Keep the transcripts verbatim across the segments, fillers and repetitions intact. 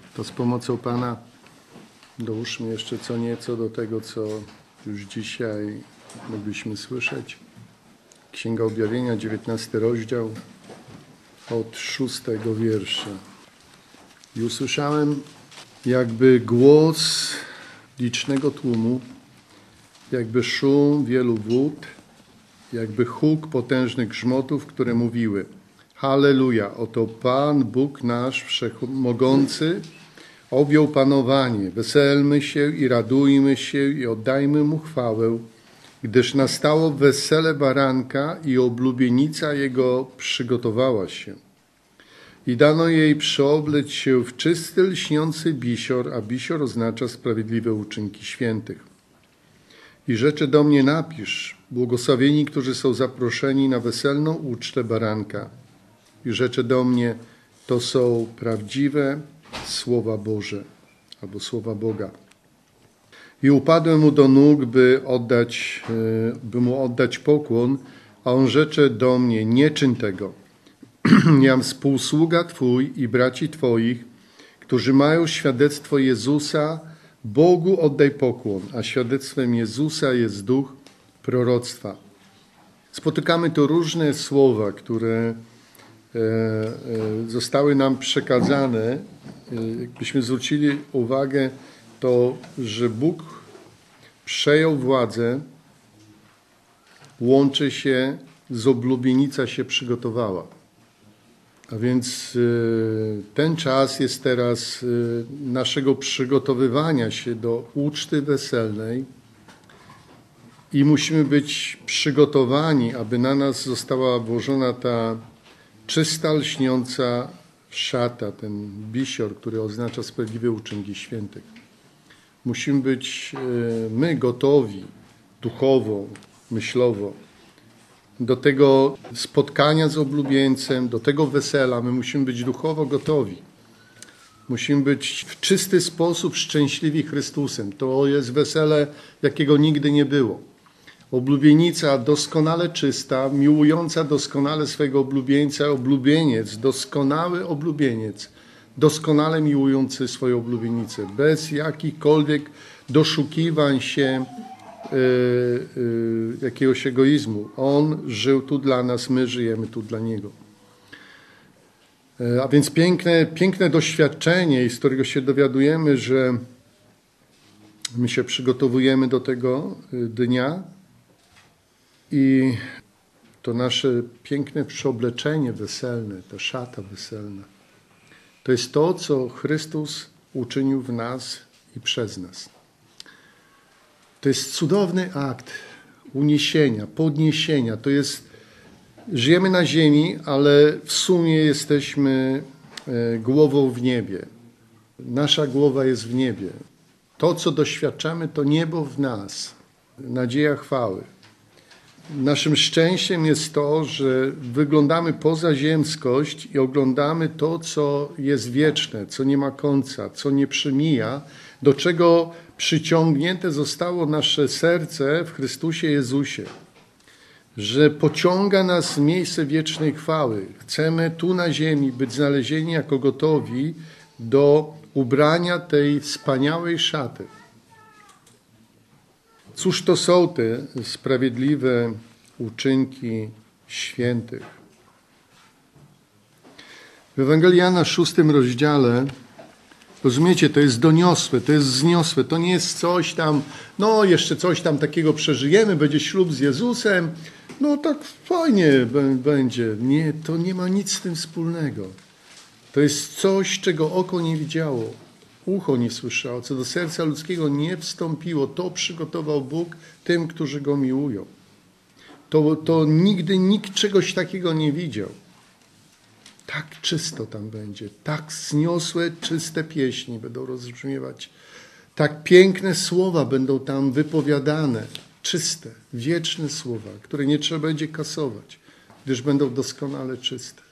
to z pomocą Pana dołóżmy jeszcze co nieco do tego, co już dzisiaj mogliśmy słyszeć. Księga Objawienia, dziewiętnasty rozdział, od szóstego wiersza. I usłyszałem jakby głos licznego tłumu, jakby szum wielu wód, jakby huk potężnych grzmotów, które mówiły: Halleluja, oto Pan, Bóg nasz wszechmogący, objął panowanie. Weselmy się i radujmy się i oddajmy Mu chwałę, gdyż nastało wesele baranka i oblubienica Jego przygotowała się. I dano jej przeobleć się w czysty, lśniący bisior, a bisior oznacza sprawiedliwe uczynki świętych. I rzeczy do mnie napisz, błogosławieni, którzy są zaproszeni na weselną ucztę baranka. I rzeczy do mnie, to są prawdziwe słowa Boże, albo słowa Boga. I upadłem mu do nóg, by, oddać, by mu oddać pokłon, a on rzecze do mnie: nie czyń tego. Jam współsługa Twój i braci Twoich, którzy mają świadectwo Jezusa, Bogu oddaj pokłon, a świadectwem Jezusa jest duch proroctwa. Spotykamy tu różne słowa, które zostały nam przekazane. Jakbyśmy zwrócili uwagę, to, że Bóg przejął władzę, łączy się z oblubienica się przygotowała. A więc ten czas jest teraz naszego przygotowywania się do uczty weselnej i musimy być przygotowani, aby na nas została włożona ta czysta, lśniąca szata, ten bisior, który oznacza sprawiedliwe uczynki świętych. Musimy być my gotowi duchowo, myślowo do tego spotkania z oblubieńcem, do tego wesela. My musimy być duchowo gotowi. Musimy być w czysty sposób szczęśliwi Chrystusem. To jest wesele, jakiego nigdy nie było. Oblubienica doskonale czysta, miłująca doskonale swojego oblubieńca, oblubieniec, doskonały oblubieniec, doskonale miłujący swoją oblubienicę, bez jakichkolwiek doszukiwań się y, y, jakiegoś egoizmu. On żył tu dla nas, my żyjemy tu dla Niego. A więc piękne, piękne doświadczenie, z którego się dowiadujemy, że my się przygotowujemy do tego dnia i to nasze piękne przeobleczenie weselne, ta szata weselna, to jest to, co Chrystus uczynił w nas i przez nas. To jest cudowny akt uniesienia, podniesienia. To jest, żyjemy na ziemi, ale w sumie jesteśmy głową w niebie. Nasza głowa jest w niebie. To, co doświadczamy, to niebo w nas. Nadzieja chwały. Naszym szczęściem jest to, że wyglądamy poza ziemskość i oglądamy to, co jest wieczne, co nie ma końca, co nie przemija, do czego przyciągnięte zostało nasze serce w Chrystusie Jezusie. Że pociąga nas w miejsce wiecznej chwały. Chcemy tu na ziemi być znalezieni jako gotowi do ubrania tej wspaniałej szaty. Cóż to są te sprawiedliwe uczynki świętych? W Ewangelii Jana, szóstym rozdziale, rozumiecie, to jest doniosłe, to jest wzniosłe, to nie jest coś tam, no jeszcze coś tam takiego przeżyjemy, będzie ślub z Jezusem, no tak fajnie będzie. Nie, to nie ma nic z tym wspólnego. To jest coś, czego oko nie widziało, ucho nie słyszało, co do serca ludzkiego nie wstąpiło. To przygotował Bóg tym, którzy Go miłują. To, to nigdy nikt czegoś takiego nie widział. Tak czysto tam będzie, tak zniosłe, czyste pieśni będą rozbrzmiewać. Tak piękne słowa będą tam wypowiadane, czyste, wieczne słowa, które nie trzeba będzie kasować, gdyż będą doskonale czyste.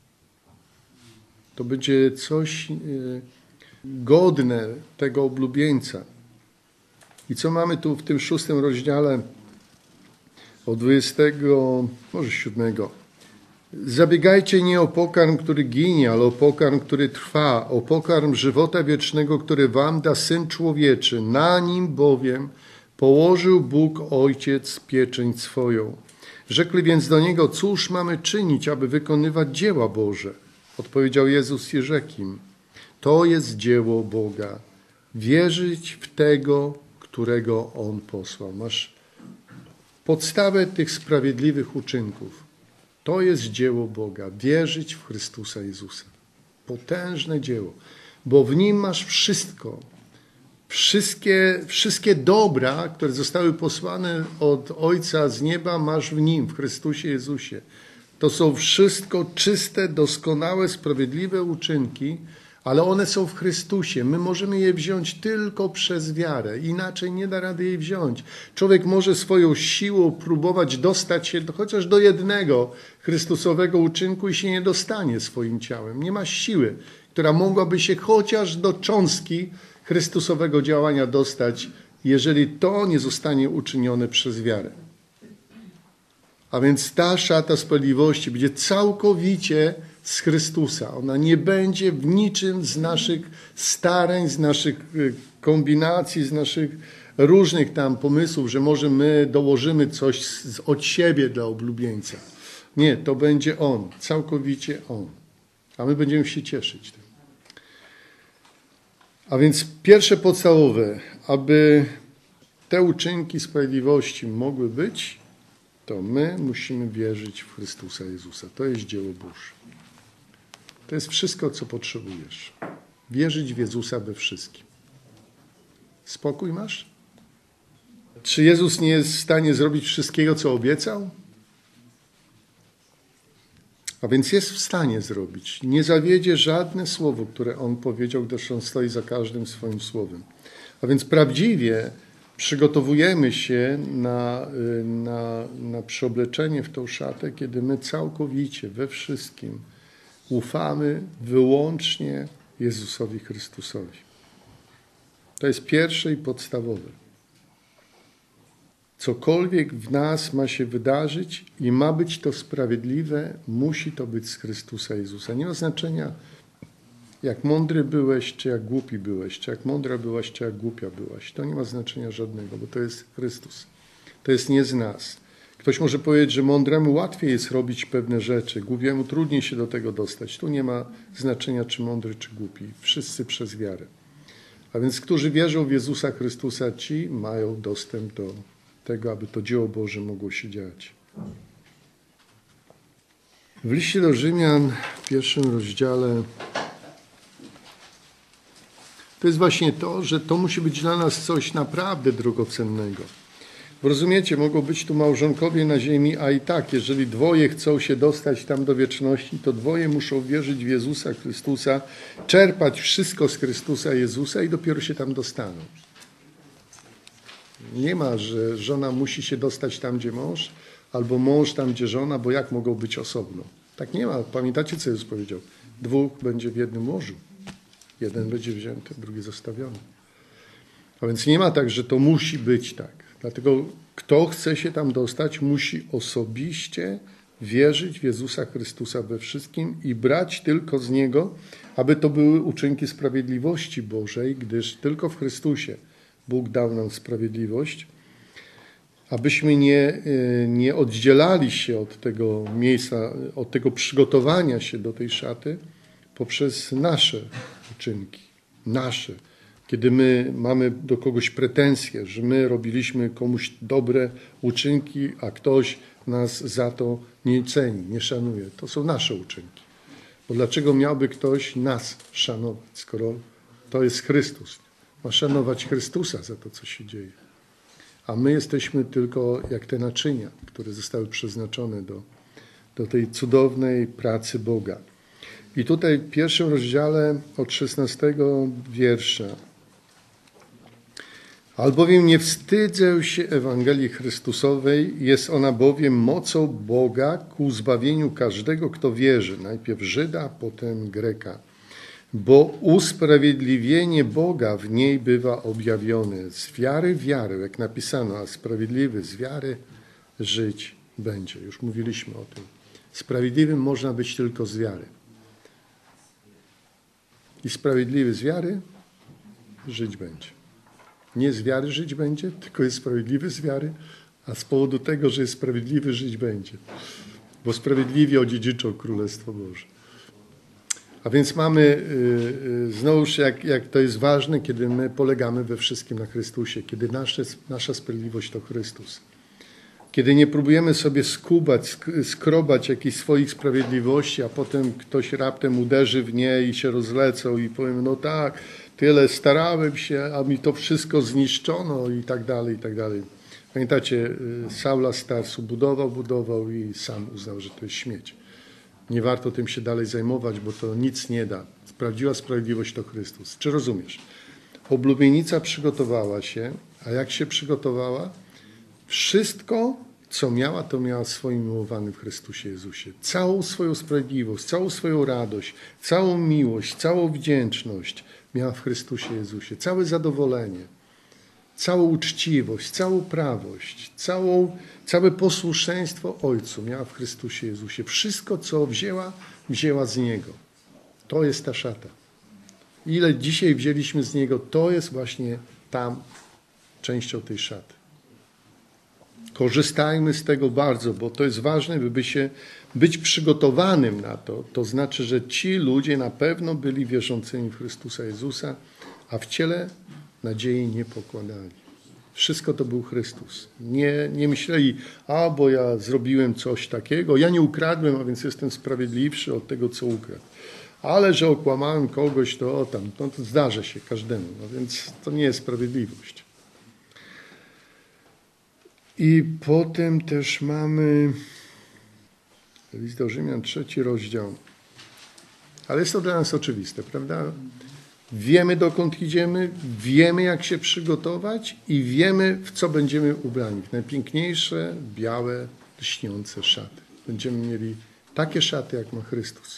To będzie coś godne tego oblubieńca. I co mamy tu w tym szóstym rozdziale od dwudziestego, może siódmego Zabiegajcie nie o pokarm, który ginie, ale o pokarm, który trwa, o pokarm żywota wiecznego, który wam da Syn Człowieczy. Na nim bowiem położył Bóg Ojciec pieczęć swoją. Rzekli więc do Niego, cóż mamy czynić, aby wykonywać dzieła Boże? Odpowiedział Jezus i rzekł im, to jest dzieło Boga. Wierzyć w tego, którego On posłał. Masz podstawę tych sprawiedliwych uczynków. To jest dzieło Boga. Wierzyć w Chrystusa Jezusa. Potężne dzieło. Bo w Nim masz wszystko. Wszystkie, wszystkie dobra, które zostały posłane od Ojca z nieba, masz w Nim, w Chrystusie Jezusie. To są wszystko czyste, doskonałe, sprawiedliwe uczynki, ale one są w Chrystusie. My możemy je wziąć tylko przez wiarę. Inaczej nie da rady jej wziąć. Człowiek może swoją siłą próbować dostać się do, chociaż do jednego Chrystusowego uczynku i się nie dostanie swoim ciałem. Nie ma siły, która mogłaby się chociaż do cząstki Chrystusowego działania dostać, jeżeli to nie zostanie uczynione przez wiarę. A więc ta szata sprawiedliwości będzie całkowicie z Chrystusa. Ona nie będzie w niczym z naszych starań, z naszych kombinacji, z naszych różnych tam pomysłów, że może my dołożymy coś od siebie dla oblubieńca. Nie, to będzie On, całkowicie On. A my będziemy się cieszyć tym. A więc pierwsze podstawowe, aby te uczynki sprawiedliwości mogły być, to my musimy wierzyć w Chrystusa Jezusa. To jest dzieło Boże. To jest wszystko, co potrzebujesz. Wierzyć w Jezusa we wszystkim. Spokój masz? Czy Jezus nie jest w stanie zrobić wszystkiego, co obiecał? A więc jest w stanie zrobić. Nie zawiedzie żadne słowo, które On powiedział, gdyż On stoi za każdym swoim słowem. A więc prawdziwie przygotowujemy się na, na, na przeobleczenie w tą szatę, kiedy my całkowicie we wszystkim ufamy wyłącznie Jezusowi Chrystusowi. To jest pierwsze i podstawowe. Cokolwiek w nas ma się wydarzyć i ma być to sprawiedliwe, musi to być z Chrystusa Jezusa. Nie ma znaczenia, jak mądry byłeś, czy jak głupi byłeś, czy jak mądra byłaś, czy jak głupia byłaś. To nie ma znaczenia żadnego, bo to jest Chrystus. To jest nie z nas. Ktoś może powiedzieć, że mądremu łatwiej jest robić pewne rzeczy, głupiemu trudniej się do tego dostać. Tu nie ma znaczenia, czy mądry, czy głupi. Wszyscy przez wiarę. A więc, którzy wierzą w Jezusa Chrystusa, ci mają dostęp do tego, aby to dzieło Boże mogło się dziać. W liście do Rzymian, w pierwszym rozdziale, to jest właśnie to, że to musi być dla nas coś naprawdę drogocennego. Bo rozumiecie, mogą być tu małżonkowie na ziemi, a i tak, jeżeli dwoje chcą się dostać tam do wieczności, to dwoje muszą wierzyć w Jezusa Chrystusa, czerpać wszystko z Chrystusa Jezusa i dopiero się tam dostaną. Nie ma, że żona musi się dostać tam, gdzie mąż, albo mąż tam, gdzie żona, bo jak mogą być osobno? Tak nie ma. Pamiętacie, co Jezus powiedział? Dwóch będzie w jednym łożu. Jeden będzie wzięty, drugi zostawiony. A więc nie ma tak, że to musi być tak. Dlatego kto chce się tam dostać, musi osobiście wierzyć w Jezusa Chrystusa we wszystkim i brać tylko z Niego, aby to były uczynki sprawiedliwości Bożej, gdyż tylko w Chrystusie Bóg dał nam sprawiedliwość, abyśmy nie, nie oddzielali się od tego miejsca, od tego przygotowania się do tej szaty poprzez nasze uczynki, nasze. Kiedy my mamy do kogoś pretensje, że my robiliśmy komuś dobre uczynki, a ktoś nas za to nie ceni, nie szanuje. To są nasze uczynki. Bo dlaczego miałby ktoś nas szanować, skoro to jest Chrystus? Ma szanować Chrystusa za to, co się dzieje. A my jesteśmy tylko jak te naczynia, które zostały przeznaczone do, do tej cudownej pracy Boga. I tutaj w pierwszym rozdziale od szesnastego wiersza. Albowiem nie wstydzę się Ewangelii Chrystusowej, jest ona bowiem mocą Boga ku zbawieniu każdego, kto wierzy. Najpierw Żyda, potem Greka. Bo usprawiedliwienie Boga w niej bywa objawione z wiary w wiarę, jak napisano, a sprawiedliwy z wiary żyć będzie. Już mówiliśmy o tym Sprawiedliwym można być tylko z wiary. I sprawiedliwy z wiary żyć będzie. Nie z wiary żyć będzie, tylko jest sprawiedliwy z wiary, a z powodu tego, że jest sprawiedliwy, żyć będzie. Bo sprawiedliwi odziedziczą Królestwo Boże. A więc mamy, znowuż jak, jak to jest ważne, kiedy my polegamy we wszystkim na Chrystusie, kiedy nasze, nasza sprawiedliwość to Chrystus. Kiedy nie próbujemy sobie skubać, skrobać jakichś swoich sprawiedliwości, a potem ktoś raptem uderzy w nie i się rozlecą i powiem, no tak, tyle starałem się, a mi to wszystko zniszczono i tak dalej, i tak dalej. Pamiętacie, Saula z Tarsu budował, budował i sam uznał, że to jest śmieć. Nie warto tym się dalej zajmować, bo to nic nie da. Prawdziwa sprawiedliwość to Chrystus. Czy rozumiesz? Oblubienica przygotowała się, a jak się przygotowała? Wszystko, co miała, to miała w swoim miłowanym w Chrystusie Jezusie. Całą swoją sprawiedliwość, całą swoją radość, całą miłość, całą wdzięczność miała w Chrystusie Jezusie. Całe zadowolenie, całą uczciwość, całą prawość, całą, całe posłuszeństwo Ojcu miała w Chrystusie Jezusie. Wszystko, co wzięła, wzięła z Niego. To jest ta szata. Ile dzisiaj wzięliśmy z Niego, to jest właśnie tam częścią tej szaty. Korzystajmy z tego bardzo, bo to jest ważne, by się być przygotowanym na to. To znaczy, że ci ludzie na pewno byli wierzącymi w Chrystusa Jezusa, a w ciele nadziei nie pokładali. Wszystko to był Chrystus. Nie, nie myśleli, a bo ja zrobiłem coś takiego, ja nie ukradłem, a więc jestem sprawiedliwszy od tego, co ukradł. Ale że okłamałem kogoś, to o tam, no to zdarza się każdemu, no więc to nie jest sprawiedliwość. I potem też mamy list do Rzymian, trzeci rozdział. Ale jest to dla nas oczywiste, prawda? Wiemy, dokąd idziemy, wiemy, jak się przygotować i wiemy, w co będziemy ubrani. W najpiękniejsze, białe, lśniące szaty. Będziemy mieli takie szaty, jak ma Chrystus.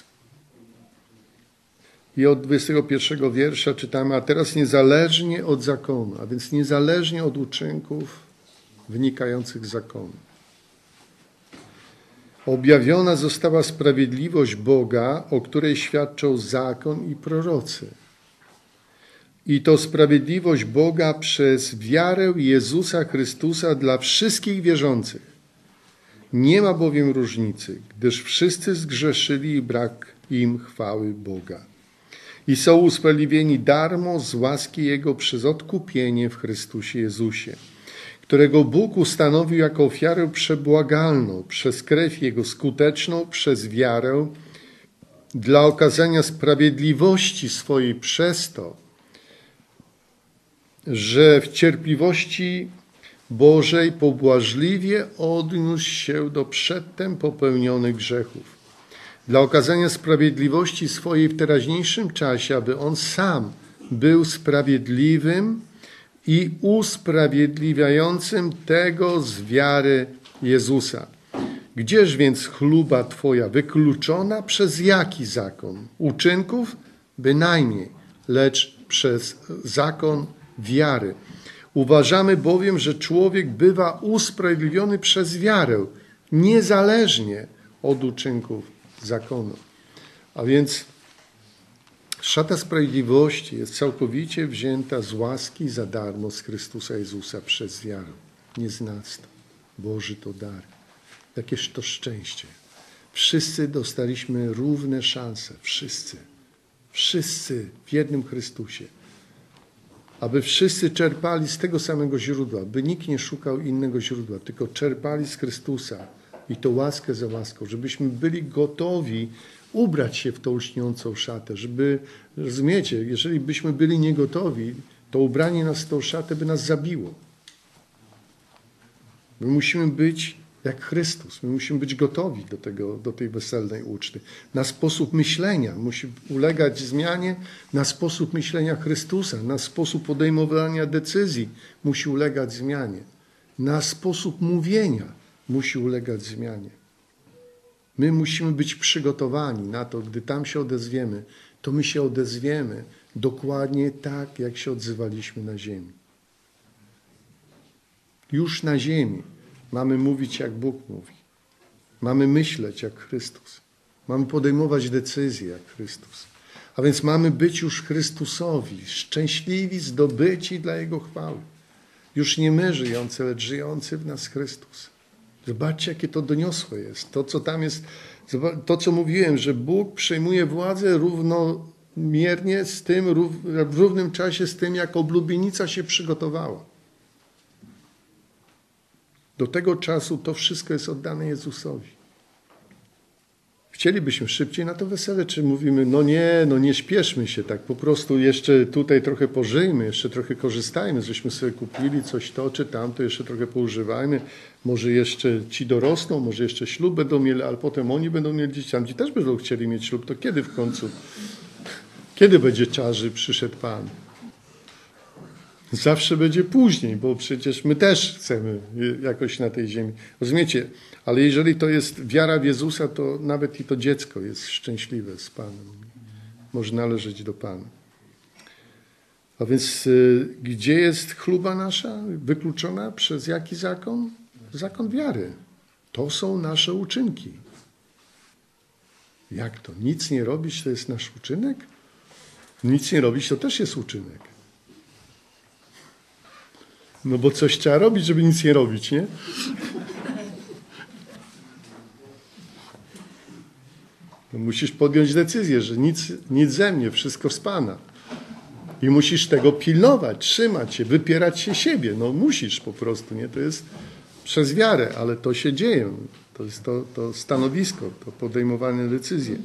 I od dwudziestego pierwszego wiersza czytamy, a teraz niezależnie od zakonu, a więc niezależnie od uczynków wynikających z zakonu. Objawiona została sprawiedliwość Boga, o której świadczą zakon i prorocy. I to sprawiedliwość Boga przez wiarę Jezusa Chrystusa dla wszystkich wierzących. Nie ma bowiem różnicy, gdyż wszyscy zgrzeszyli i brak im chwały Boga. I są usprawiedliwieni darmo z łaski Jego przez odkupienie w Chrystusie Jezusie, którego Bóg ustanowił jako ofiarę przebłagalną przez krew Jego skuteczną, przez wiarę, dla okazania sprawiedliwości swojej przez to, że w cierpliwości Bożej pobłażliwie odniósł się do przedtem popełnionych grzechów. Dla okazania sprawiedliwości swojej w teraźniejszym czasie, aby On sam był sprawiedliwym i usprawiedliwiającym tego z wiary Jezusa. Gdzież więc chluba Twoja wykluczona przez jaki zakon? Uczynków? Bynajmniej, lecz przez zakon wiary. Uważamy bowiem, że człowiek bywa usprawiedliwiony przez wiarę, niezależnie od uczynków zakonu. A więc szata sprawiedliwości jest całkowicie wzięta z łaski za darmo z Chrystusa Jezusa przez wiarę. Nie z nas to. Boży to dar. Jakież to szczęście. Wszyscy dostaliśmy równe szanse. Wszyscy. Wszyscy w jednym Chrystusie. Aby wszyscy czerpali z tego samego źródła. By nikt nie szukał innego źródła, tylko czerpali z Chrystusa. I to łaskę za łaską. Żebyśmy byli gotowi ubrać się w tą lśniącą szatę. Żeby, rozumiecie, jeżeli byśmy byli niegotowi, to ubranie nas w tą szatę by nas zabiło. My musimy być jak Chrystus. My musimy być gotowi do, tego, do tej weselnej uczty. Na sposób myślenia musi ulegać zmianie, na sposób myślenia Chrystusa, na sposób podejmowania decyzji musi ulegać zmianie. Na sposób mówienia musi ulegać zmianie. My musimy być przygotowani na to, gdy tam się odezwiemy, to my się odezwiemy dokładnie tak, jak się odzywaliśmy na ziemi. Już na ziemi mamy mówić, jak Bóg mówi. Mamy myśleć jak Chrystus. Mamy podejmować decyzje jak Chrystus. A więc mamy być już Chrystusowi, szczęśliwi, zdobyci dla Jego chwały. Już nie my żyjący, lecz żyjący w nas Chrystus. Zobaczcie, jakie to doniosłe jest. To, co tam jest, to, co mówiłem, że Bóg przejmuje władzę równomiernie z tym, w równym czasie z tym, jak oblubienica się przygotowała. Do tego czasu to wszystko jest oddane Jezusowi. Chcielibyśmy szybciej na to wesele, czy mówimy, no nie, no nie śpieszmy się tak, po prostu jeszcze tutaj trochę pożyjmy, jeszcze trochę korzystajmy, żeśmy sobie kupili coś to czy tamto, jeszcze trochę poużywajmy, może jeszcze ci dorosną, może jeszcze ślub będą mieli, ale potem oni będą mieli dzieci, tamci też będą chcieli mieć ślub, to kiedy w końcu, kiedy będzie czas, że przyszedł Pan? Zawsze będzie później, bo przecież my też chcemy jakoś na tej ziemi. Rozumiecie? Ale jeżeli to jest wiara w Jezusa, to nawet i to dziecko jest szczęśliwe z Panem. Może należeć do Pana. A więc y, gdzie jest chluba nasza? Wykluczona przez jaki zakon? Zakon wiary. To są nasze uczynki. Jak to? Nic nie robić to jest nasz uczynek? Nic nie robić to też jest uczynek. No bo coś trzeba robić, żeby nic nie robić, nie? No musisz podjąć decyzję, że nic, nic ze mnie, wszystko z Pana. I musisz tego pilnować, trzymać się, wypierać się siebie. No musisz po prostu, nie? To jest przez wiarę, ale to się dzieje. To jest to, to stanowisko, to podejmowane decyzje.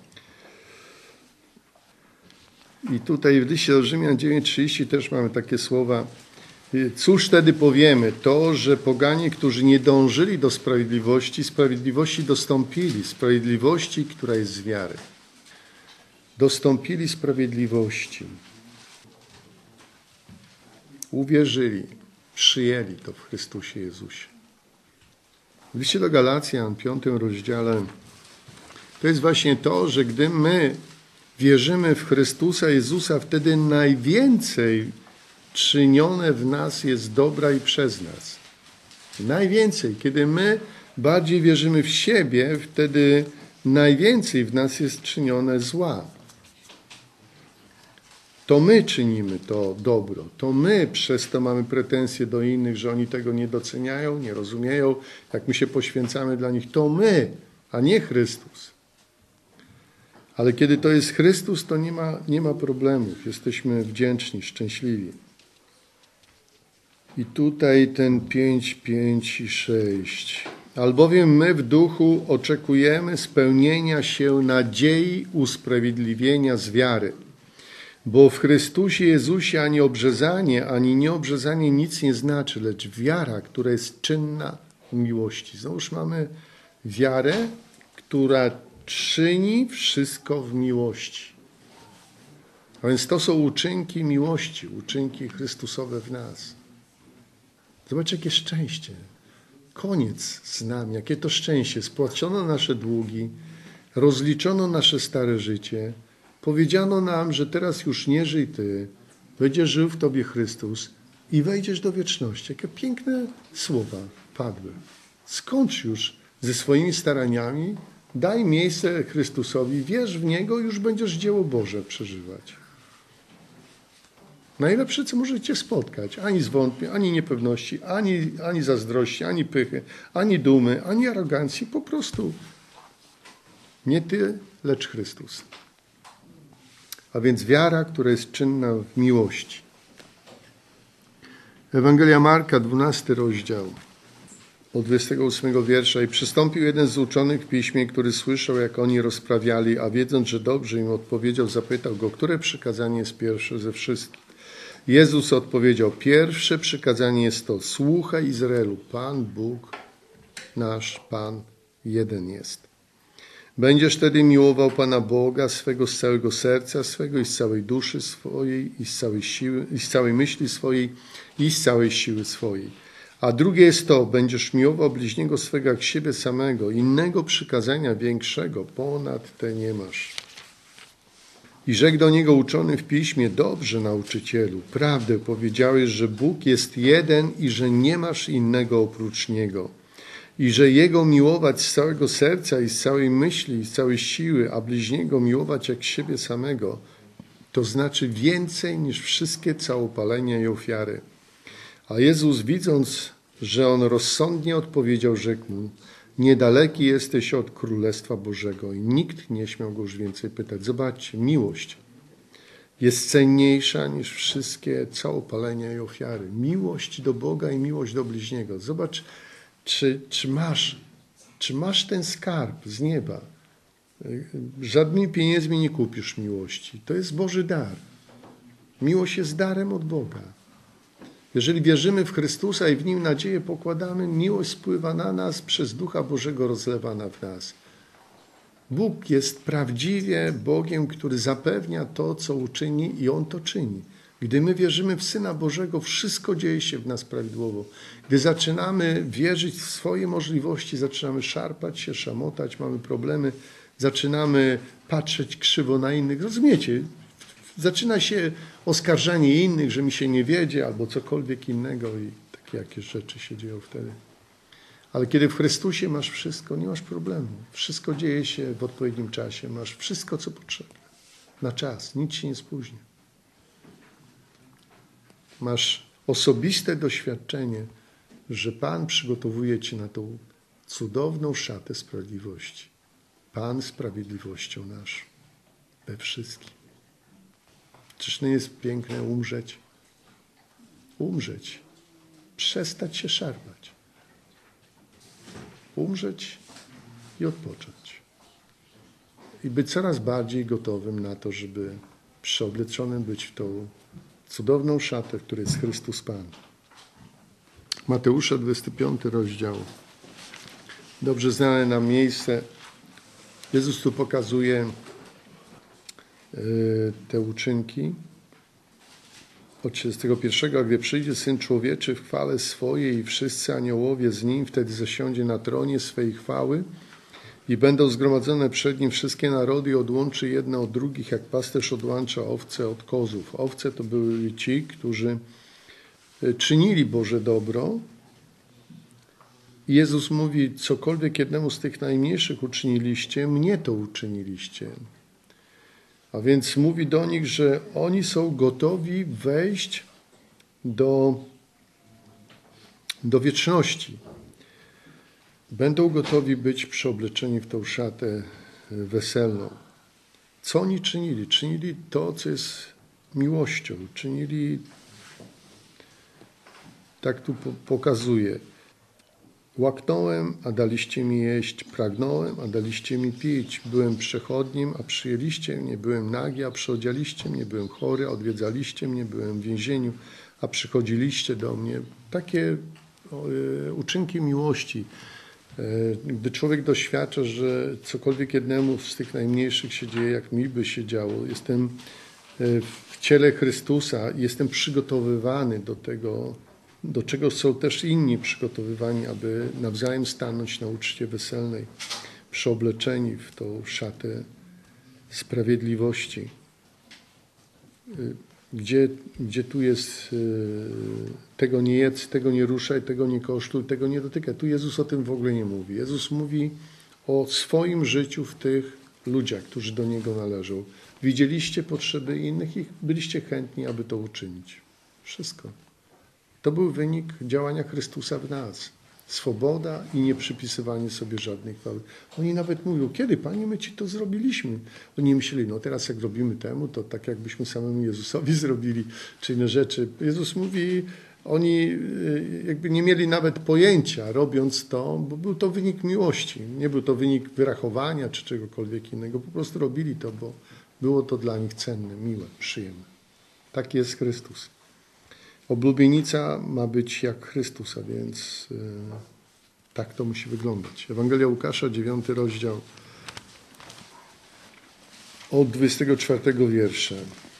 I tutaj w liście do Rzymian dziewięć trzydzieści też mamy takie słowa. Cóż wtedy powiemy? To, że poganie, którzy nie dążyli do sprawiedliwości, sprawiedliwości dostąpili. Sprawiedliwości, która jest z wiary. Dostąpili sprawiedliwości. Uwierzyli, przyjęli to w Chrystusie Jezusie. W liście do Galacjan, piątym rozdziale, to jest właśnie to, że gdy my wierzymy w Chrystusa Jezusa, wtedy najwięcej czynione w nas jest dobra i przez nas. Najwięcej. Kiedy my bardziej wierzymy w siebie, wtedy najwięcej w nas jest czynione zła. To my czynimy to dobro. To my przez to mamy pretensje do innych, że oni tego nie doceniają, nie rozumieją, jak my się poświęcamy dla nich. To my, a nie Chrystus. Ale kiedy to jest Chrystus, to nie ma, nie ma problemów. Jesteśmy wdzięczni, szczęśliwi. I tutaj ten pięć, pięć i sześć. Albowiem my w duchu oczekujemy spełnienia się nadziei usprawiedliwienia z wiary. Bo w Chrystusie Jezusie ani obrzezanie, ani nieobrzezanie nic nie znaczy, lecz wiara, która jest czynna w miłości. Znowuż mamy wiarę, która czyni wszystko w miłości. A więc to są uczynki miłości, uczynki Chrystusowe w nas. Zobaczcie, jakie szczęście. Koniec z nami, jakie to szczęście. Spłacono nasze długi, rozliczono nasze stare życie. Powiedziano nam, że teraz już nie żyj ty, będzie żył w tobie Chrystus i wejdziesz do wieczności. Jakie piękne słowa padły. Skończ już ze swoimi staraniami, daj miejsce Chrystusowi, wierz w Niego i już będziesz dzieło Boże przeżywać. Najlepsze, co możecie spotkać. Ani zwątpień, ani niepewności, ani, ani zazdrości, ani pychy, ani dumy, ani arogancji. Po prostu nie ty, lecz Chrystus. A więc wiara, która jest czynna w miłości. Ewangelia Marka, dwunasty rozdział, od dwudziestego ósmego wiersza. I przystąpił jeden z uczonych w piśmie, który słyszał, jak oni rozprawiali, a wiedząc, że dobrze im odpowiedział, zapytał go, które przykazanie jest pierwsze ze wszystkich. Jezus odpowiedział, pierwsze przykazanie jest to, słuchaj Izraelu, Pan Bóg, nasz Pan, jeden jest. Będziesz wtedy miłował Pana Boga swego z całego serca swego i z całej duszy swojej i z całej siły, i z całej myśli swojej i z całej siły swojej. A drugie jest to, będziesz miłował bliźniego swego jak siebie samego. Innego przykazania większego ponad te nie masz. I rzekł do niego uczony w piśmie, dobrze nauczycielu, prawdę powiedziałeś, że Bóg jest jeden i że nie masz innego oprócz Niego. i że Jego miłować z całego serca i z całej myśli i z całej siły, a bliźniego miłować jak siebie samego, to znaczy więcej niż wszystkie całopalenia i ofiary. A Jezus, widząc, że on rozsądnie odpowiedział, rzekł mu: niedaleki jesteś od Królestwa Bożego. I nikt nie śmiał go już więcej pytać. Zobaczcie, miłość jest cenniejsza niż wszystkie całopalenia i ofiary. Miłość do Boga i miłość do bliźniego. Zobacz, czy, czy, masz, czy masz ten skarb z nieba. Żadnymi pieniędzmi nie kupisz miłości. To jest Boży dar. Miłość jest darem od Boga. Jeżeli wierzymy w Chrystusa i w Nim nadzieję pokładamy, miłość spływa na nas, przez Ducha Bożego rozlewana w nas. Bóg jest prawdziwie Bogiem, który zapewnia to, co uczyni, i On to czyni. Gdy my wierzymy w Syna Bożego, wszystko dzieje się w nas prawidłowo. Gdy zaczynamy wierzyć w swoje możliwości, zaczynamy szarpać się, szamotać, mamy problemy, zaczynamy patrzeć krzywo na innych. Rozumiecie? Zaczyna się oskarżanie innych, że mi się nie wiedzie, albo cokolwiek innego, i takie jakieś rzeczy się dzieją wtedy. Ale kiedy w Chrystusie masz wszystko, nie masz problemu. Wszystko dzieje się w odpowiednim czasie. Masz wszystko, co potrzebne. Na czas. Nic się nie spóźnia. Masz osobiste doświadczenie, że Pan przygotowuje cię na tą cudowną szatę sprawiedliwości. Pan sprawiedliwością nasz we wszystkim. Czyż nie jest piękne umrzeć? Umrzeć. Przestać się szarpać. Umrzeć i odpocząć. I być coraz bardziej gotowym na to, żeby przeobleczonym być w tą cudowną szatę, w której jest Chrystus Pan. Mateusza, dwudziesty piąty rozdział. Dobrze znane nam miejsce. Jezus tu pokazuje te uczynki. Od trzydziestego pierwszego, a gdy przyjdzie Syn Człowieczy w chwale swojej i wszyscy aniołowie z Nim, wtedy zasiądzie na tronie swej chwały i będą zgromadzone przed Nim wszystkie narody i odłączy jedne od drugich, jak pasterz odłącza owce od kozów. Owce to byli ci, którzy czynili Boże dobro. I Jezus mówi: cokolwiek jednemu z tych najmniejszych uczyniliście, mnie to uczyniliście. A więc mówi do nich, że oni są gotowi wejść do, do wieczności. Będą gotowi być przeobleczeni w tą szatę weselną. Co oni czynili? Czynili to, co jest miłością. Czynili, tak tu pokazuje, łaknąłem, a daliście mi jeść, pragnąłem, a daliście mi pić, byłem przechodnim, a przyjęliście mnie, byłem nagi, a przyodzialiście mnie, byłem chory, a odwiedzaliście mnie, byłem w więzieniu, a przychodziliście do mnie. Takie uczynki miłości. Gdy człowiek doświadcza, że cokolwiek jednemu z tych najmniejszych się dzieje, jak mi by się działo, jestem w ciele Chrystusa, jestem przygotowywany do tego, do czego są też inni przygotowywani, aby nawzajem stanąć na uczcie weselnej, przeobleczeni w tą szatę sprawiedliwości. Gdzie, gdzie tu jest tego nie jedz, tego nie ruszaj, tego nie kosztuj, tego nie dotykaj. Tu Jezus o tym w ogóle nie mówi. Jezus mówi o swoim życiu w tych ludziach, którzy do Niego należą. Widzieliście potrzeby innych i byliście chętni, aby to uczynić. Wszystko. To był wynik działania Chrystusa w nas. Swoboda i nieprzypisywanie sobie żadnych chwały. Oni nawet mówią: kiedy, Panie, my Ci to zrobiliśmy? Oni myśleli: no teraz jak robimy temu, to tak jakbyśmy samemu Jezusowi zrobili, czy inne rzeczy. Jezus mówi, oni jakby nie mieli nawet pojęcia, robiąc to, bo był to wynik miłości. Nie był to wynik wyrachowania czy czegokolwiek innego. Po prostu robili to, bo było to dla nich cenne, miłe, przyjemne. Taki jest Chrystus. Oblubienica ma być jak Chrystus, a więc yy, tak to musi wyglądać. Ewangelia Łukasza, dziewiąty rozdział, od dwudziestego czwartego wiersza.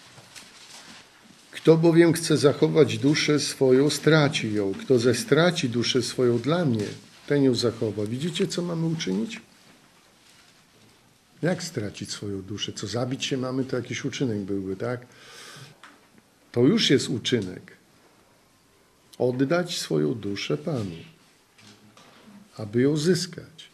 Kto bowiem chce zachować duszę swoją, straci ją. Kto zaś straci duszę swoją dla mnie, ten ją zachowa. Widzicie, co mamy uczynić? Jak stracić swoją duszę? Co, zabić się mamy? To jakiś uczynek byłby, tak? To już jest uczynek. Oddać swoją duszę Panu. aby ją zyskać.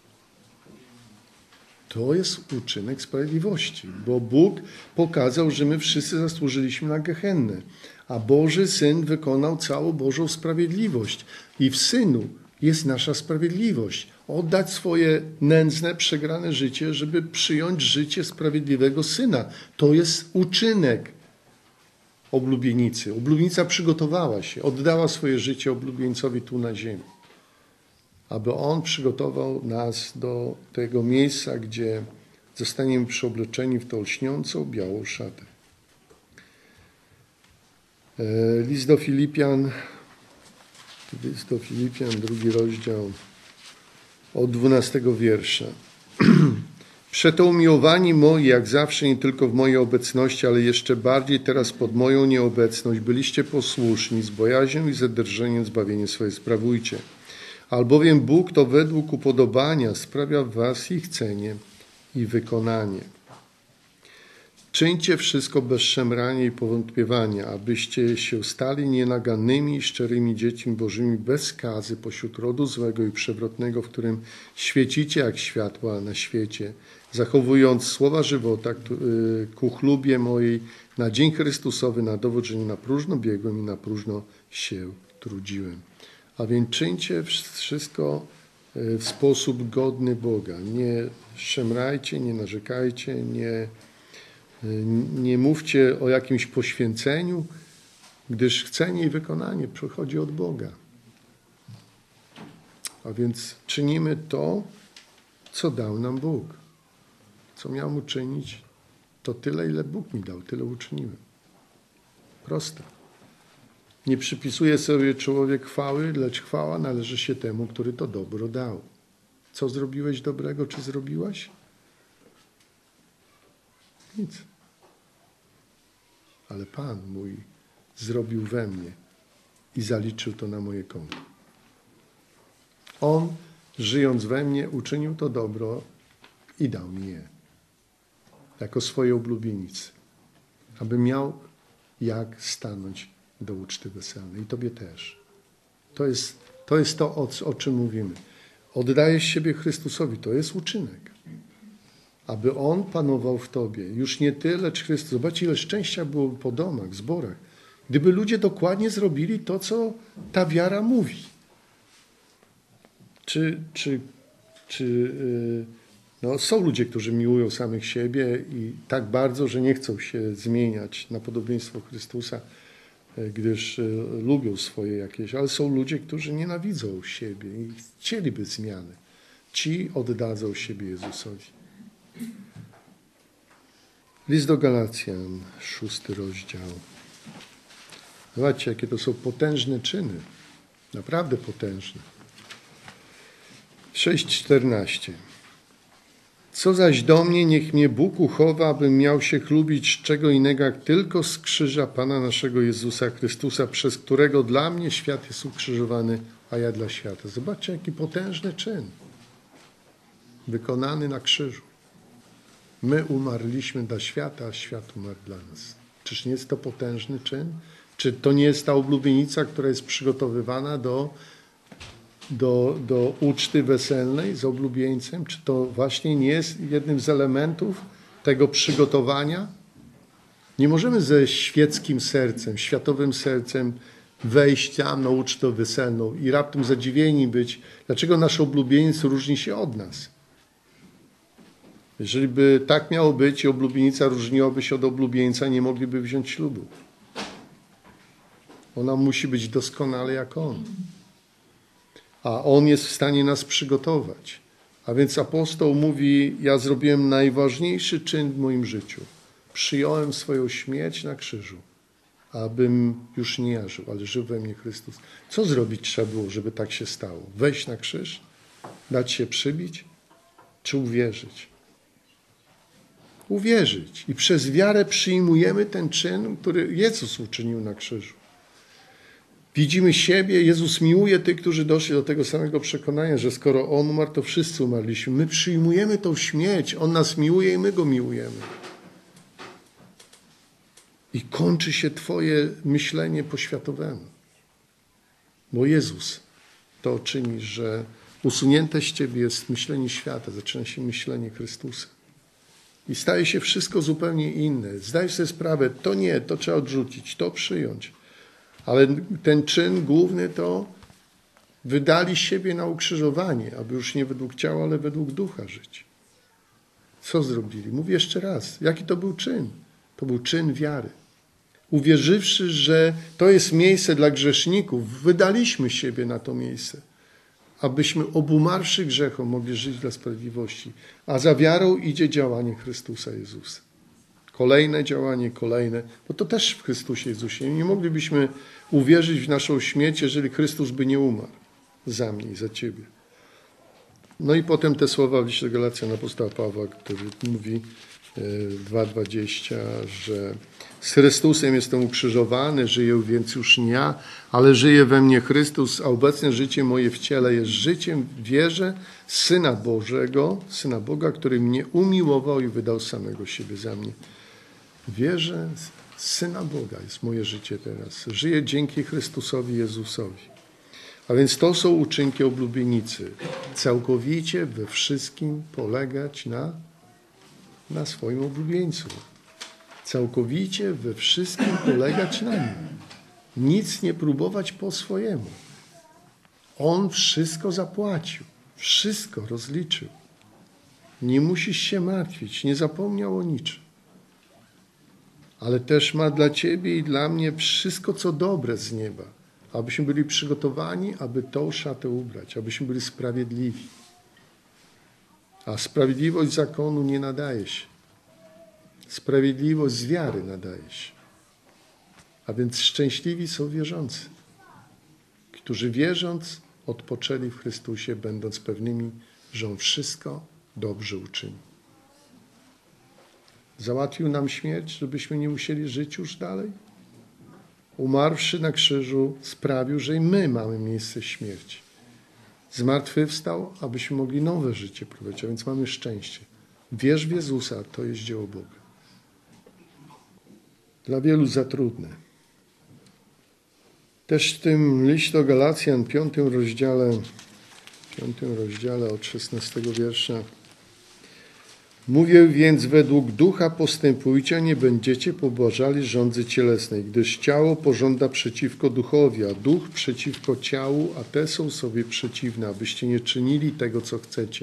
To jest uczynek sprawiedliwości, bo Bóg pokazał, że my wszyscy zasłużyliśmy na gehennę, a Boży Syn wykonał całą Bożą sprawiedliwość i w Synu jest nasza sprawiedliwość. Oddać swoje nędzne, przegrane życie, żeby przyjąć życie sprawiedliwego Syna. To jest uczynek oblubienicy. Oblubienica przygotowała się, oddała swoje życie oblubieńcowi tu na ziemi, aby On przygotował nas do tego miejsca, gdzie zostaniemy przeobleczeni w tą lśniącą, białą szatę. List do Filipian, list do Filipian, drugi rozdział, od dwunastego wiersza. Przeto umiłowani moi, jak zawsze, nie tylko w mojej obecności, ale jeszcze bardziej teraz pod moją nieobecność, byliście posłuszni, z bojaźnią i zadrżeniem zbawienie swoje sprawujcie. Albowiem Bóg to według upodobania sprawia w was ich chcenie i wykonanie. Czyńcie wszystko bez szemrania i powątpiewania, abyście się stali nienagannymi i szczerymi dziećmi Bożymi bez skazy pośród rodu złego i przewrotnego, w którym świecicie jak światła na świecie, zachowując słowa żywota ku chlubie mojej na dzień Chrystusowy, na dowód, że nie na próżno biegłem i na próżno się trudziłem. A więc czyńcie wszystko w sposób godny Boga. Nie szemrajcie, nie narzekajcie, nie, nie mówcie o jakimś poświęceniu, gdyż chcenie i wykonanie przychodzi od Boga. A więc czynimy to, co dał nam Bóg. Co miał mu czynić, to tyle, ile Bóg mi dał, tyle uczyniłem. Proste. Nie przypisuje sobie człowiek chwały, lecz chwała należy się temu, który to dobro dał. Co zrobiłeś dobrego, czy zrobiłaś? Nic. Ale Pan mój zrobił we mnie i zaliczył to na moje konto. On, żyjąc we mnie, uczynił to dobro i dał mi je. Jako swoje oblubienicy. Aby miał jak stanąć do uczty weselnej. I tobie też. To jest to, jest to o, o czym mówimy. Oddajesz siebie Chrystusowi. To jest uczynek. Aby On panował w tobie. Już nie ty, lecz Chrystus. Zobaczcie, ile szczęścia było po domach, zborach. Gdyby ludzie dokładnie zrobili to, co ta wiara mówi. Czy, czy, czy yy, no, są ludzie, którzy miłują samych siebie i tak bardzo, że nie chcą się zmieniać na podobieństwo Chrystusa, gdyż y, lubią swoje jakieś, ale są ludzie, którzy nienawidzą siebie i chcieliby zmiany. Ci oddadzą siebie Jezusowi. List do Galacjan, szósty rozdział. Zobaczcie, jakie to są potężne czyny. Naprawdę potężne. sześć czternaście. Co zaś do mnie, niech mnie Bóg uchowa, abym miał się chlubić z czego innego, jak tylko z krzyża Pana naszego Jezusa Chrystusa, przez którego dla mnie świat jest ukrzyżowany, a ja dla świata. Zobaczcie, jaki potężny czyn. Wykonany na krzyżu. My umarliśmy dla świata, a świat umarł dla nas. Czyż nie jest to potężny czyn? Czy to nie jest ta oblubienica, która jest przygotowywana do Do, do uczty weselnej z oblubieńcem? Czy to właśnie nie jest jednym z elementów tego przygotowania? Nie możemy ze świeckim sercem, światowym sercem wejść tam na ucztę weselną i raptem zadziwieni być, dlaczego nasz oblubieniec różni się od nas. Jeżeli by tak miało być i oblubienica różniłaby się od oblubieńca, nie mogliby wziąć ślubu. Ona musi być doskonale jak on. A On jest w stanie nas przygotować. A więc apostoł mówi, ja zrobiłem najważniejszy czyn w moim życiu. Przyjąłem swoją śmierć na krzyżu, abym już nie ja żył, ale żył we mnie Chrystus. Co zrobić trzeba było, żeby tak się stało? Wejść na krzyż? Dać się przybić? Czy uwierzyć? Uwierzyć. I przez wiarę przyjmujemy ten czyn, który Jezus uczynił na krzyżu. Widzimy siebie, Jezus miłuje tych, którzy doszli do tego samego przekonania, że skoro On umarł, to wszyscy umarliśmy. My przyjmujemy tą śmierć, On nas miłuje i my Go miłujemy. I kończy się twoje myślenie po światowemu. Bo Jezus to czyni, że Usunięte z ciebie jest myślenie świata, zaczyna się myślenie Chrystusa. I staje się wszystko zupełnie inne. Zdajesz sobie sprawę, to nie, to trzeba odrzucić, to przyjąć. Ale ten czyn główny to wydali siebie na ukrzyżowanie, aby już nie według ciała, ale według ducha żyć. Co zrobili? Mówię jeszcze raz, jaki to był czyn? To był czyn wiary. Uwierzywszy, że to jest miejsce dla grzeszników, wydaliśmy siebie na to miejsce, abyśmy obumarszy grzechom mogli żyć dla sprawiedliwości. A za wiarą idzie działanie Chrystusa Jezusa. Kolejne działanie, kolejne, bo to też w Chrystusie Jezusie. Nie moglibyśmy uwierzyć w naszą śmierć, jeżeli Chrystus by nie umarł za mnie i za ciebie. No i potem te słowa w liście do Galacjan apostoła Pawła, który mówi dwa dwadzieścia, że z Chrystusem jestem ukrzyżowany, żyję więc już nie ja, ale żyje we mnie Chrystus, a obecne życie moje w ciele jest życiem w wierze Syna Bożego, Syna Boga, który mnie umiłował i wydał samego siebie za mnie. Wierzę Syna Boga jest moje życie teraz. Żyję dzięki Chrystusowi Jezusowi. A więc to są uczynki oblubienicy. Całkowicie we wszystkim polegać na, na swoim oblubieńcu. Całkowicie we wszystkim polegać na nim. Nic nie próbować po swojemu. On wszystko zapłacił. Wszystko rozliczył. Nie musisz się martwić. Nie zapomniał o niczym. Ale też ma dla ciebie i dla mnie wszystko, co dobre z nieba. Abyśmy byli przygotowani, aby tą szatę ubrać. Abyśmy byli sprawiedliwi. A sprawiedliwość zakonu nie nadaje się. Sprawiedliwość z wiary nadaje się. A więc szczęśliwi są wierzący, którzy wierząc odpoczęli w Chrystusie, będąc pewnymi, że On wszystko dobrze uczyni. Załatwił nam śmierć, żebyśmy nie musieli żyć już dalej. Umarłszy na krzyżu sprawił, że i my mamy miejsce śmierci. Zmartwychwstał, abyśmy mogli nowe życie prowadzić, a więc mamy szczęście. Wierz w Jezusa, to jest dzieło Boga. Dla wielu za trudne. Też w tym liście do Galacjan, piątym rozdziale, piątym rozdziale od szesnastego wiersza. Mówię więc, według ducha postępujcie, nie będziecie pobłażali żądzy cielesnej, gdyż ciało pożąda przeciwko duchowi, a duch przeciwko ciału, a te są sobie przeciwne, abyście nie czynili tego, co chcecie.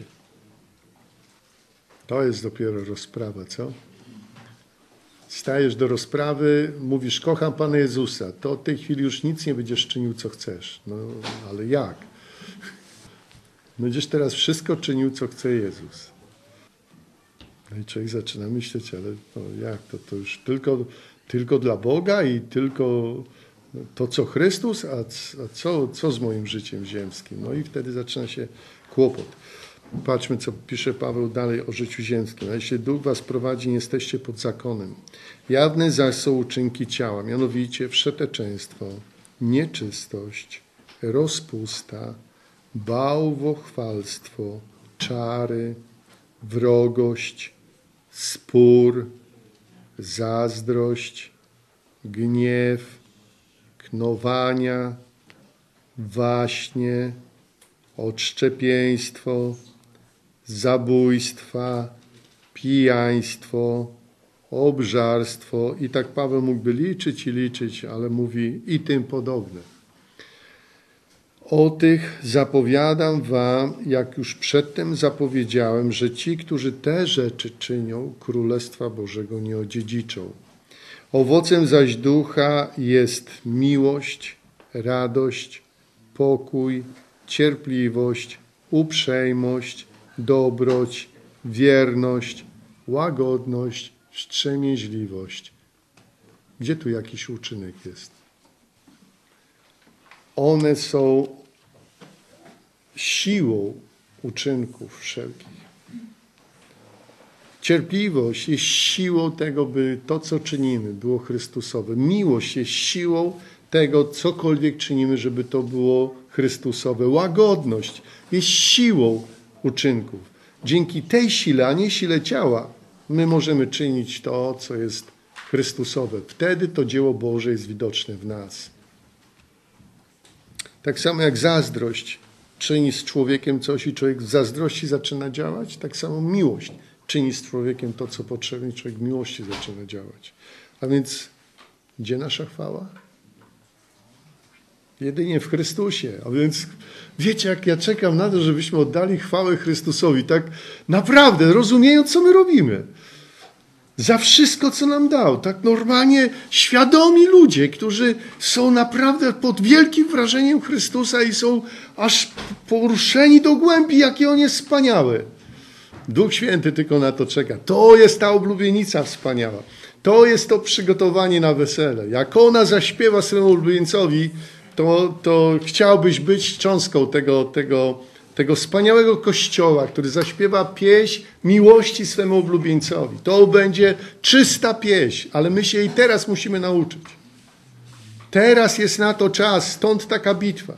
To jest dopiero rozprawa, co? Stajesz do rozprawy, mówisz, kocham Pana Jezusa, to od tej chwili już nic nie będziesz czynił, co chcesz. No, ale jak? Będziesz teraz wszystko czynił, co chce Jezus. No i człowiek zaczyna myśleć, ale no jak, to, to już tylko, tylko dla Boga i tylko to, co Chrystus, a, a co, co z moim życiem ziemskim? No i wtedy zaczyna się kłopot. Patrzmy, co pisze Paweł dalej o życiu ziemskim. A jeśli Duch was prowadzi, nie jesteście pod zakonem. Jawne zaś są uczynki ciała, mianowicie wszeteczeństwo, nieczystość, rozpusta, bałwochwalstwo, czary, wrogość, spór, zazdrość, gniew, knowania, waśnie, odszczepieństwo, zabójstwa, pijaństwo, obżarstwo. I tak Paweł mógłby liczyć i liczyć, ale mówi i tym podobne. O tych zapowiadam wam, jak już przedtem zapowiedziałem, że ci, którzy te rzeczy czynią, Królestwa Bożego nie odziedziczą. Owocem zaś ducha jest miłość, radość, pokój, cierpliwość, uprzejmość, dobroć, wierność, łagodność, wstrzemięźliwość. Gdzie tu jakiś uczynek jest? One są siłą uczynków wszelkich. Cierpliwość jest siłą tego, by to, co czynimy, było Chrystusowe. Miłość jest siłą tego, cokolwiek czynimy, żeby to było Chrystusowe. Łagodność jest siłą uczynków. Dzięki tej sile, a nie sile ciała, my możemy czynić to, co jest Chrystusowe. Wtedy to dzieło Boże jest widoczne w nas. Tak samo jak zazdrość czyni z człowiekiem coś i człowiek w zazdrości zaczyna działać, tak samo miłość czyni z człowiekiem to, co potrzebne i człowiek w miłości zaczyna działać. A więc gdzie nasza chwała? Jedynie w Chrystusie. A więc wiecie, jak ja czekam na to, żebyśmy oddali chwałę Chrystusowi, tak naprawdę rozumiejąc, co my robimy. Za wszystko, co nam dał. Tak normalnie świadomi ludzie, którzy są naprawdę pod wielkim wrażeniem Chrystusa i są aż poruszeni do głębi, jakie On jest wspaniały. Duch Święty tylko na to czeka. To jest ta oblubienica wspaniała. To jest to przygotowanie na wesele. Jak ona zaśpiewa swemu ulubieńcowi, to, to chciałbyś być cząstką tego, tego, tego wspaniałego Kościoła, który zaśpiewa pieśń miłości swemu oblubieńcowi. To będzie czysta pieśń, ale my się jej teraz musimy nauczyć. Teraz jest na to czas, stąd taka bitwa.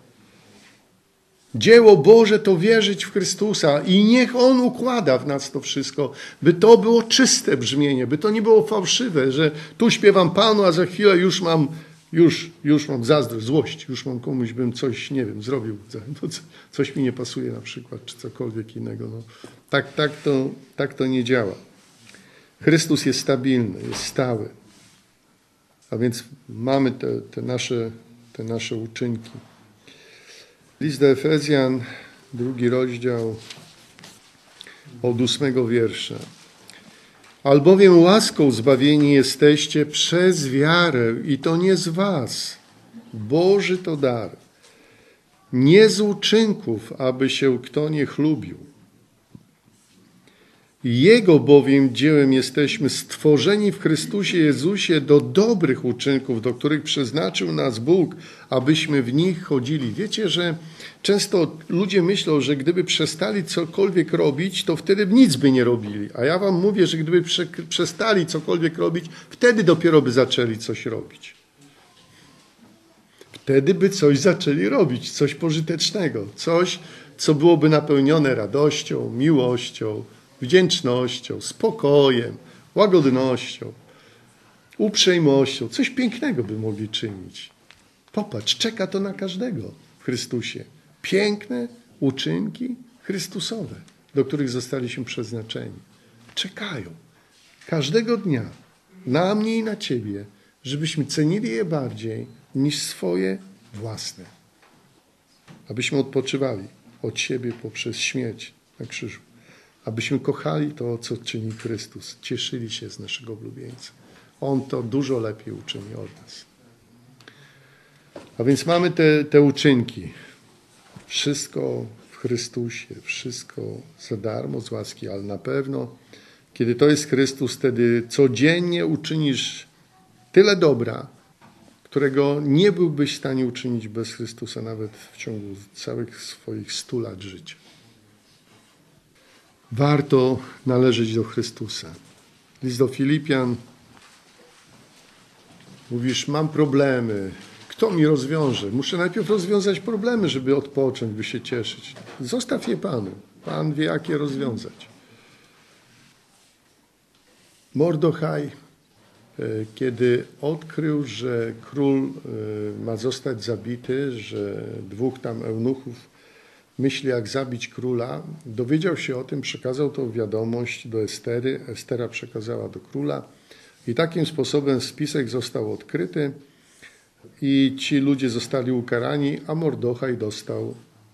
Dzieło Boże to wierzyć w Chrystusa i niech On układa w nas to wszystko, by to było czyste brzmienie, by to nie było fałszywe, że tu śpiewam Panu, a za chwilę już mam, już, już mam zazdrość, złość, już mam komuś, bym coś, nie wiem, zrobił, coś mi nie pasuje na przykład, czy cokolwiek innego. No, tak, tak, to, tak to nie działa. Chrystus jest stabilny, jest stały, a więc mamy te, te, nasze, te nasze uczynki. List do Efezjan, drugi rozdział, od ósmego wiersza. Albowiem łaską zbawieni jesteście przez wiarę i to nie z was. Boży to dar. Nie z uczynków, aby się kto nie chlubił. Jego bowiem dziełem jesteśmy stworzeni w Chrystusie Jezusie do dobrych uczynków, do których przeznaczył nas Bóg, abyśmy w nich chodzili. Wiecie, że często ludzie myślą, że gdyby przestali cokolwiek robić, to wtedy nic by nie robili. A ja wam mówię, że gdyby prze, przestali cokolwiek robić, wtedy dopiero by zaczęli coś robić. Wtedy by coś zaczęli robić, coś pożytecznego, coś, co byłoby napełnione radością, miłością, wdzięcznością, spokojem, łagodnością, uprzejmością. Coś pięknego by mogli czynić. Popatrz, czeka to na każdego w Chrystusie. Piękne uczynki Chrystusowe, do których zostaliśmy przeznaczeni. Czekają każdego dnia na mnie i na ciebie, żebyśmy cenili je bardziej niż swoje własne. Abyśmy odpoczywali od siebie poprzez śmierć na krzyżu. Abyśmy kochali to, co czyni Chrystus. Cieszyli się z naszego oblubieńca. On to dużo lepiej uczyni od nas. A więc mamy te, te uczynki. Wszystko w Chrystusie, wszystko za darmo, z łaski, ale na pewno, kiedy to jest Chrystus, wtedy codziennie uczynisz tyle dobra, którego nie byłbyś w stanie uczynić bez Chrystusa nawet w ciągu całych swoich stu lat życia. Warto należeć do Chrystusa. List do Filipian. Mówisz, mam problemy. Kto mi rozwiąże? Muszę najpierw rozwiązać problemy, żeby odpocząć, by się cieszyć. Zostaw je Panu. Pan wie, jak je rozwiązać. Mordochaj, kiedy odkrył, że król ma zostać zabity, że dwóch tam eunuchów myśli, jak zabić króla, dowiedział się o tym, przekazał tą wiadomość do Estery. Estera przekazała do króla i takim sposobem spisek został odkryty i ci ludzie zostali ukarani, a Mordochaj dostał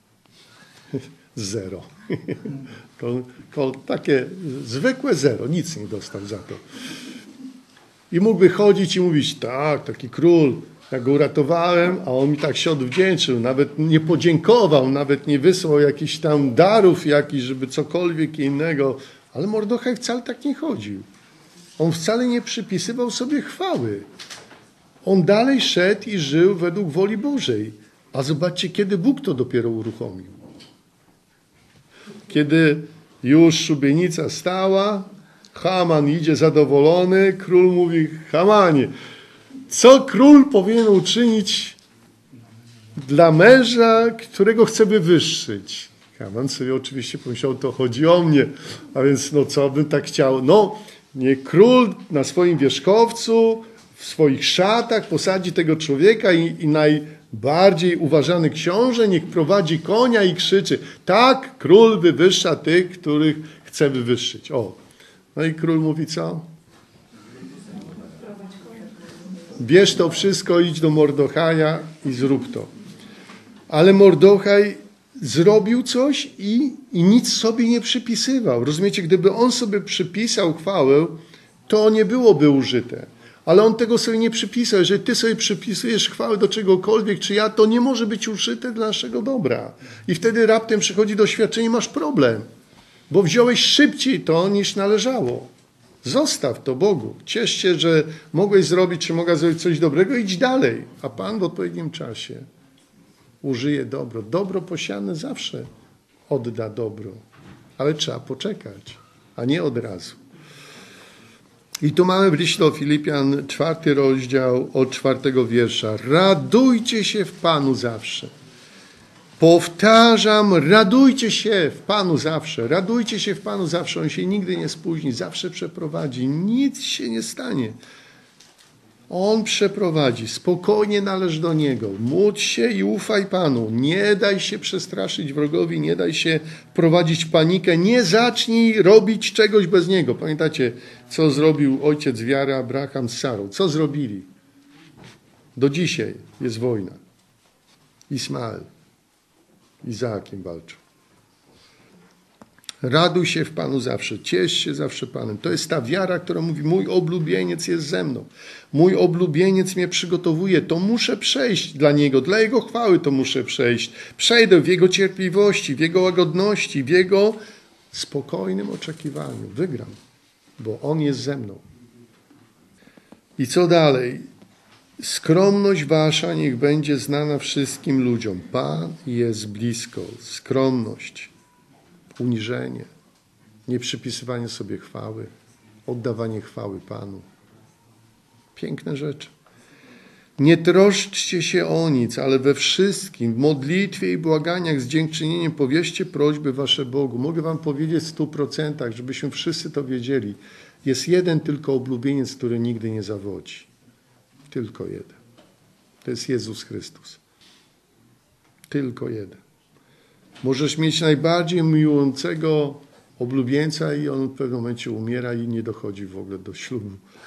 zero. to, to takie zwykłe zero, nic nie dostał za to. I mógłby chodzić i mówić, tak, taki król, ja go uratowałem, a on mi tak się odwdzięczył, nawet nie podziękował, nawet nie wysłał jakichś tam darów jakichś, żeby cokolwiek innego. Ale Mordochaj wcale tak nie chodził. On wcale nie przypisywał sobie chwały. On dalej szedł i żył według woli Bożej. A zobaczcie, kiedy Bóg to dopiero uruchomił. Kiedy już szubienica stała, Haman idzie zadowolony, król mówi, Hamanie, co król powinien uczynić dla męża, którego chce wywyższyć? Haman sobie oczywiście pomyślał, to chodzi o mnie, a więc no co bym tak chciał? No, niech król na swoim wierzchowcu w swoich szatach posadzi tego człowieka i, i najbardziej uważany książę niech prowadzi konia i krzyczy: tak, król wywyższa tych, których chce wywyższyć. O. No i król mówi co? Bierz to wszystko, idź do Mordechaja i zrób to. Ale Mordochaj zrobił coś i, i nic sobie nie przypisywał. Rozumiecie, gdyby on sobie przypisał chwałę, to nie byłoby użyte. Ale on tego sobie nie przypisał. Jeżeli ty sobie przypisujesz chwałę do czegokolwiek, czy ja, to nie może być użyte dla naszego dobra. I wtedy raptem przychodzi doświadczenie i masz problem. Bo wziąłeś szybciej to, niż należało. Zostaw to Bogu. Ciesz się, że mogłeś zrobić, czy mogła zrobić coś dobrego, idź dalej. A Pan w odpowiednim czasie użyje dobro. Dobro posiane zawsze odda dobro. Ale trzeba poczekać, a nie od razu. I tu mamy w liście do Filipian, czwarty rozdział, od czwartego wiersza. Radujcie się w Panu zawsze. Powtarzam, radujcie się w Panu zawsze. Radujcie się w Panu zawsze. On się nigdy nie spóźni, zawsze przeprowadzi. Nic się nie stanie. On przeprowadzi. Spokojnie należ do Niego. Módl się i ufaj Panu. Nie daj się przestraszyć wrogowi, nie daj się prowadzić w panikę. Nie zacznij robić czegoś bez Niego. Pamiętacie, co zrobił ojciec wiary Abraham z Sarą? Co zrobili? Do dzisiaj jest wojna. Ismael. Izaakiem walczył. Raduj się w Panu zawsze, ciesz się zawsze Panem. To jest ta wiara, która mówi: mój oblubieniec jest ze mną. Mój oblubieniec mnie przygotowuje. To muszę przejść dla Niego, dla Jego chwały to muszę przejść. Przejdę w Jego cierpliwości, w Jego łagodności, w Jego spokojnym oczekiwaniu. Wygram, bo On jest ze mną. I co dalej? Skromność wasza niech będzie znana wszystkim ludziom. Pan jest blisko. Skromność, uniżenie, nieprzypisywanie sobie chwały, oddawanie chwały Panu. Piękne rzeczy. Nie troszczcie się o nic, ale we wszystkim, w modlitwie i błaganiach z dziękczynieniem powierzcie prośby wasze Bogu. Mogę wam powiedzieć w stu procentach, żebyśmy wszyscy to wiedzieli. Jest jeden tylko oblubieniec, który nigdy nie zawodzi. Tylko jeden. To jest Jezus Chrystus. Tylko jeden. Możesz mieć najbardziej miłującego oblubieńca i on w pewnym momencie umiera i nie dochodzi w ogóle do ślubu.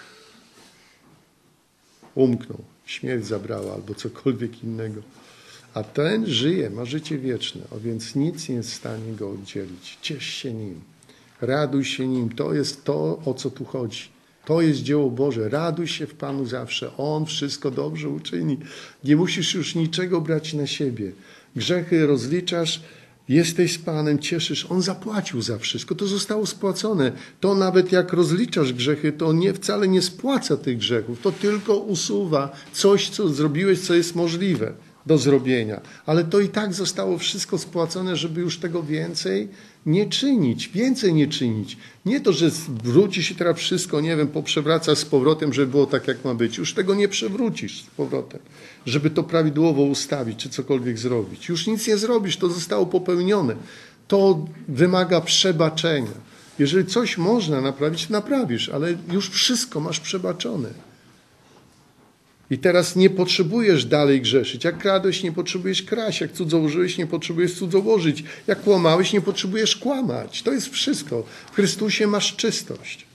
Umknął. Śmierć zabrała albo cokolwiek innego. A ten żyje, ma życie wieczne, a więc nic nie jest w stanie go oddzielić. Ciesz się nim. Raduj się nim. To jest to, o co tu chodzi. To jest dzieło Boże. Raduj się w Panu zawsze. On wszystko dobrze uczyni. Nie musisz już niczego brać na siebie. Grzechy rozliczasz, jesteś z Panem, cieszysz. On zapłacił za wszystko. To zostało spłacone. To nawet jak rozliczasz grzechy, to nie, wcale nie spłaca tych grzechów. To tylko usuwa coś, co zrobiłeś, co jest możliwe do zrobienia. Ale to i tak zostało wszystko spłacone, żeby już tego więcej nie czynić. Więcej nie czynić. Nie to, że wróci się teraz wszystko, nie wiem, poprzewraca z powrotem, żeby było tak, jak ma być. Już tego nie przewrócisz z powrotem, żeby to prawidłowo ustawić, czy cokolwiek zrobić. Już nic nie zrobisz, to zostało popełnione. To wymaga przebaczenia. Jeżeli coś można naprawić, to naprawisz, ale już wszystko masz przebaczone. I teraz nie potrzebujesz dalej grzeszyć. Jak kradłeś, nie potrzebujesz kraść. Jak cudzołożyłeś, nie potrzebujesz cudzołożyć. Jak kłamałeś, nie potrzebujesz kłamać. To jest wszystko. W Chrystusie masz czystość.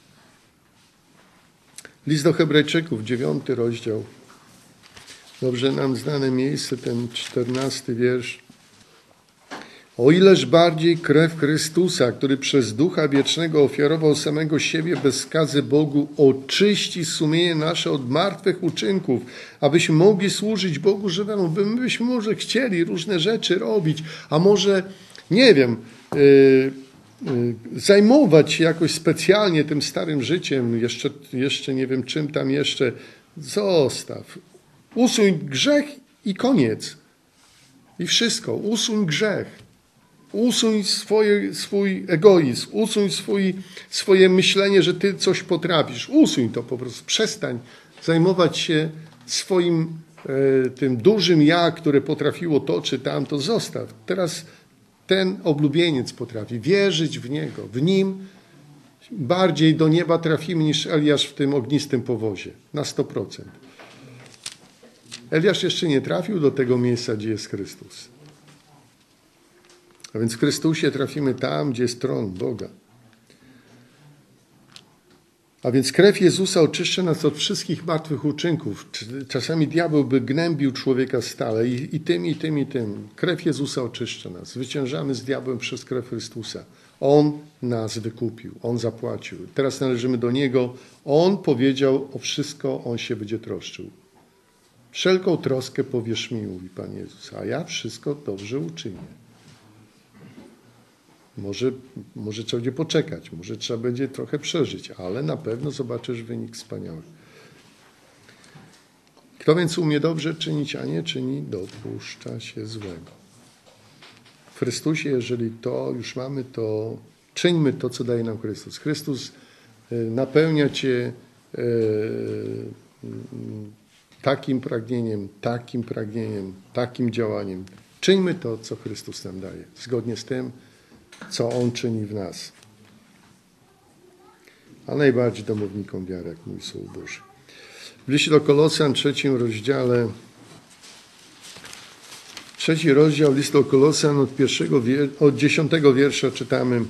List do Hebrajczyków, dziewiąty rozdział. Dobrze nam znane miejsce, ten czternasty wiersz. O ileż bardziej krew Chrystusa, który przez Ducha Wiecznego ofiarował samego siebie bez skazy Bogu, oczyści sumienie nasze od martwych uczynków, abyśmy mogli służyć Bogu żywemu. My byśmy może chcieli różne rzeczy robić, a może, nie wiem, yy, yy, zajmować się jakoś specjalnie tym starym życiem, jeszcze, jeszcze nie wiem czym tam jeszcze. Zostaw. Usuń grzech i koniec. I wszystko. Usuń grzech. Usuń swoje, swój egoizm, usuń swój, swoje myślenie, że ty coś potrafisz. Usuń to po prostu. Przestań zajmować się swoim e, tym dużym ja, które potrafiło to czy tamto. Zostaw. Teraz ten oblubieniec potrafi wierzyć w Niego. W Nim bardziej do nieba trafimy niż Eliasz w tym ognistym powozie. Na sto procent. Eliasz jeszcze nie trafił do tego miejsca, gdzie jest Chrystus. A więc w Chrystusie trafimy tam, gdzie jest tron Boga. A więc krew Jezusa oczyszcza nas od wszystkich martwych uczynków. Czasami diabeł by gnębił człowieka stale i, i tym, i tym, i tym. Krew Jezusa oczyszcza nas. Zwyciężamy z diabłem przez krew Chrystusa. On nas wykupił. On zapłacił. Teraz należymy do Niego. On powiedział o wszystko, On się będzie troszczył. Wszelką troskę powierz mi, mówi Pan Jezus, a ja wszystko dobrze uczynię. Może, może trzeba będzie poczekać, może trzeba będzie trochę przeżyć, ale na pewno zobaczysz wynik wspaniały. Kto więc umie dobrze czynić, a nie czyni, dopuszcza się złego. W Chrystusie, jeżeli to już mamy, to czyńmy to, co daje nam Chrystus. Chrystus napełnia cię takim pragnieniem, takim pragnieniem, takim działaniem. Czyńmy to, co Chrystus nam daje, zgodnie z tym, co On czyni w nas. A najbardziej domownikom wiary, jak mówi Słowo Boże. W liście do Kolosan, trzecim rozdziale, trzeci rozdział listu do Kolosan od, pierwszego, od dziesiątego wiersza czytamy: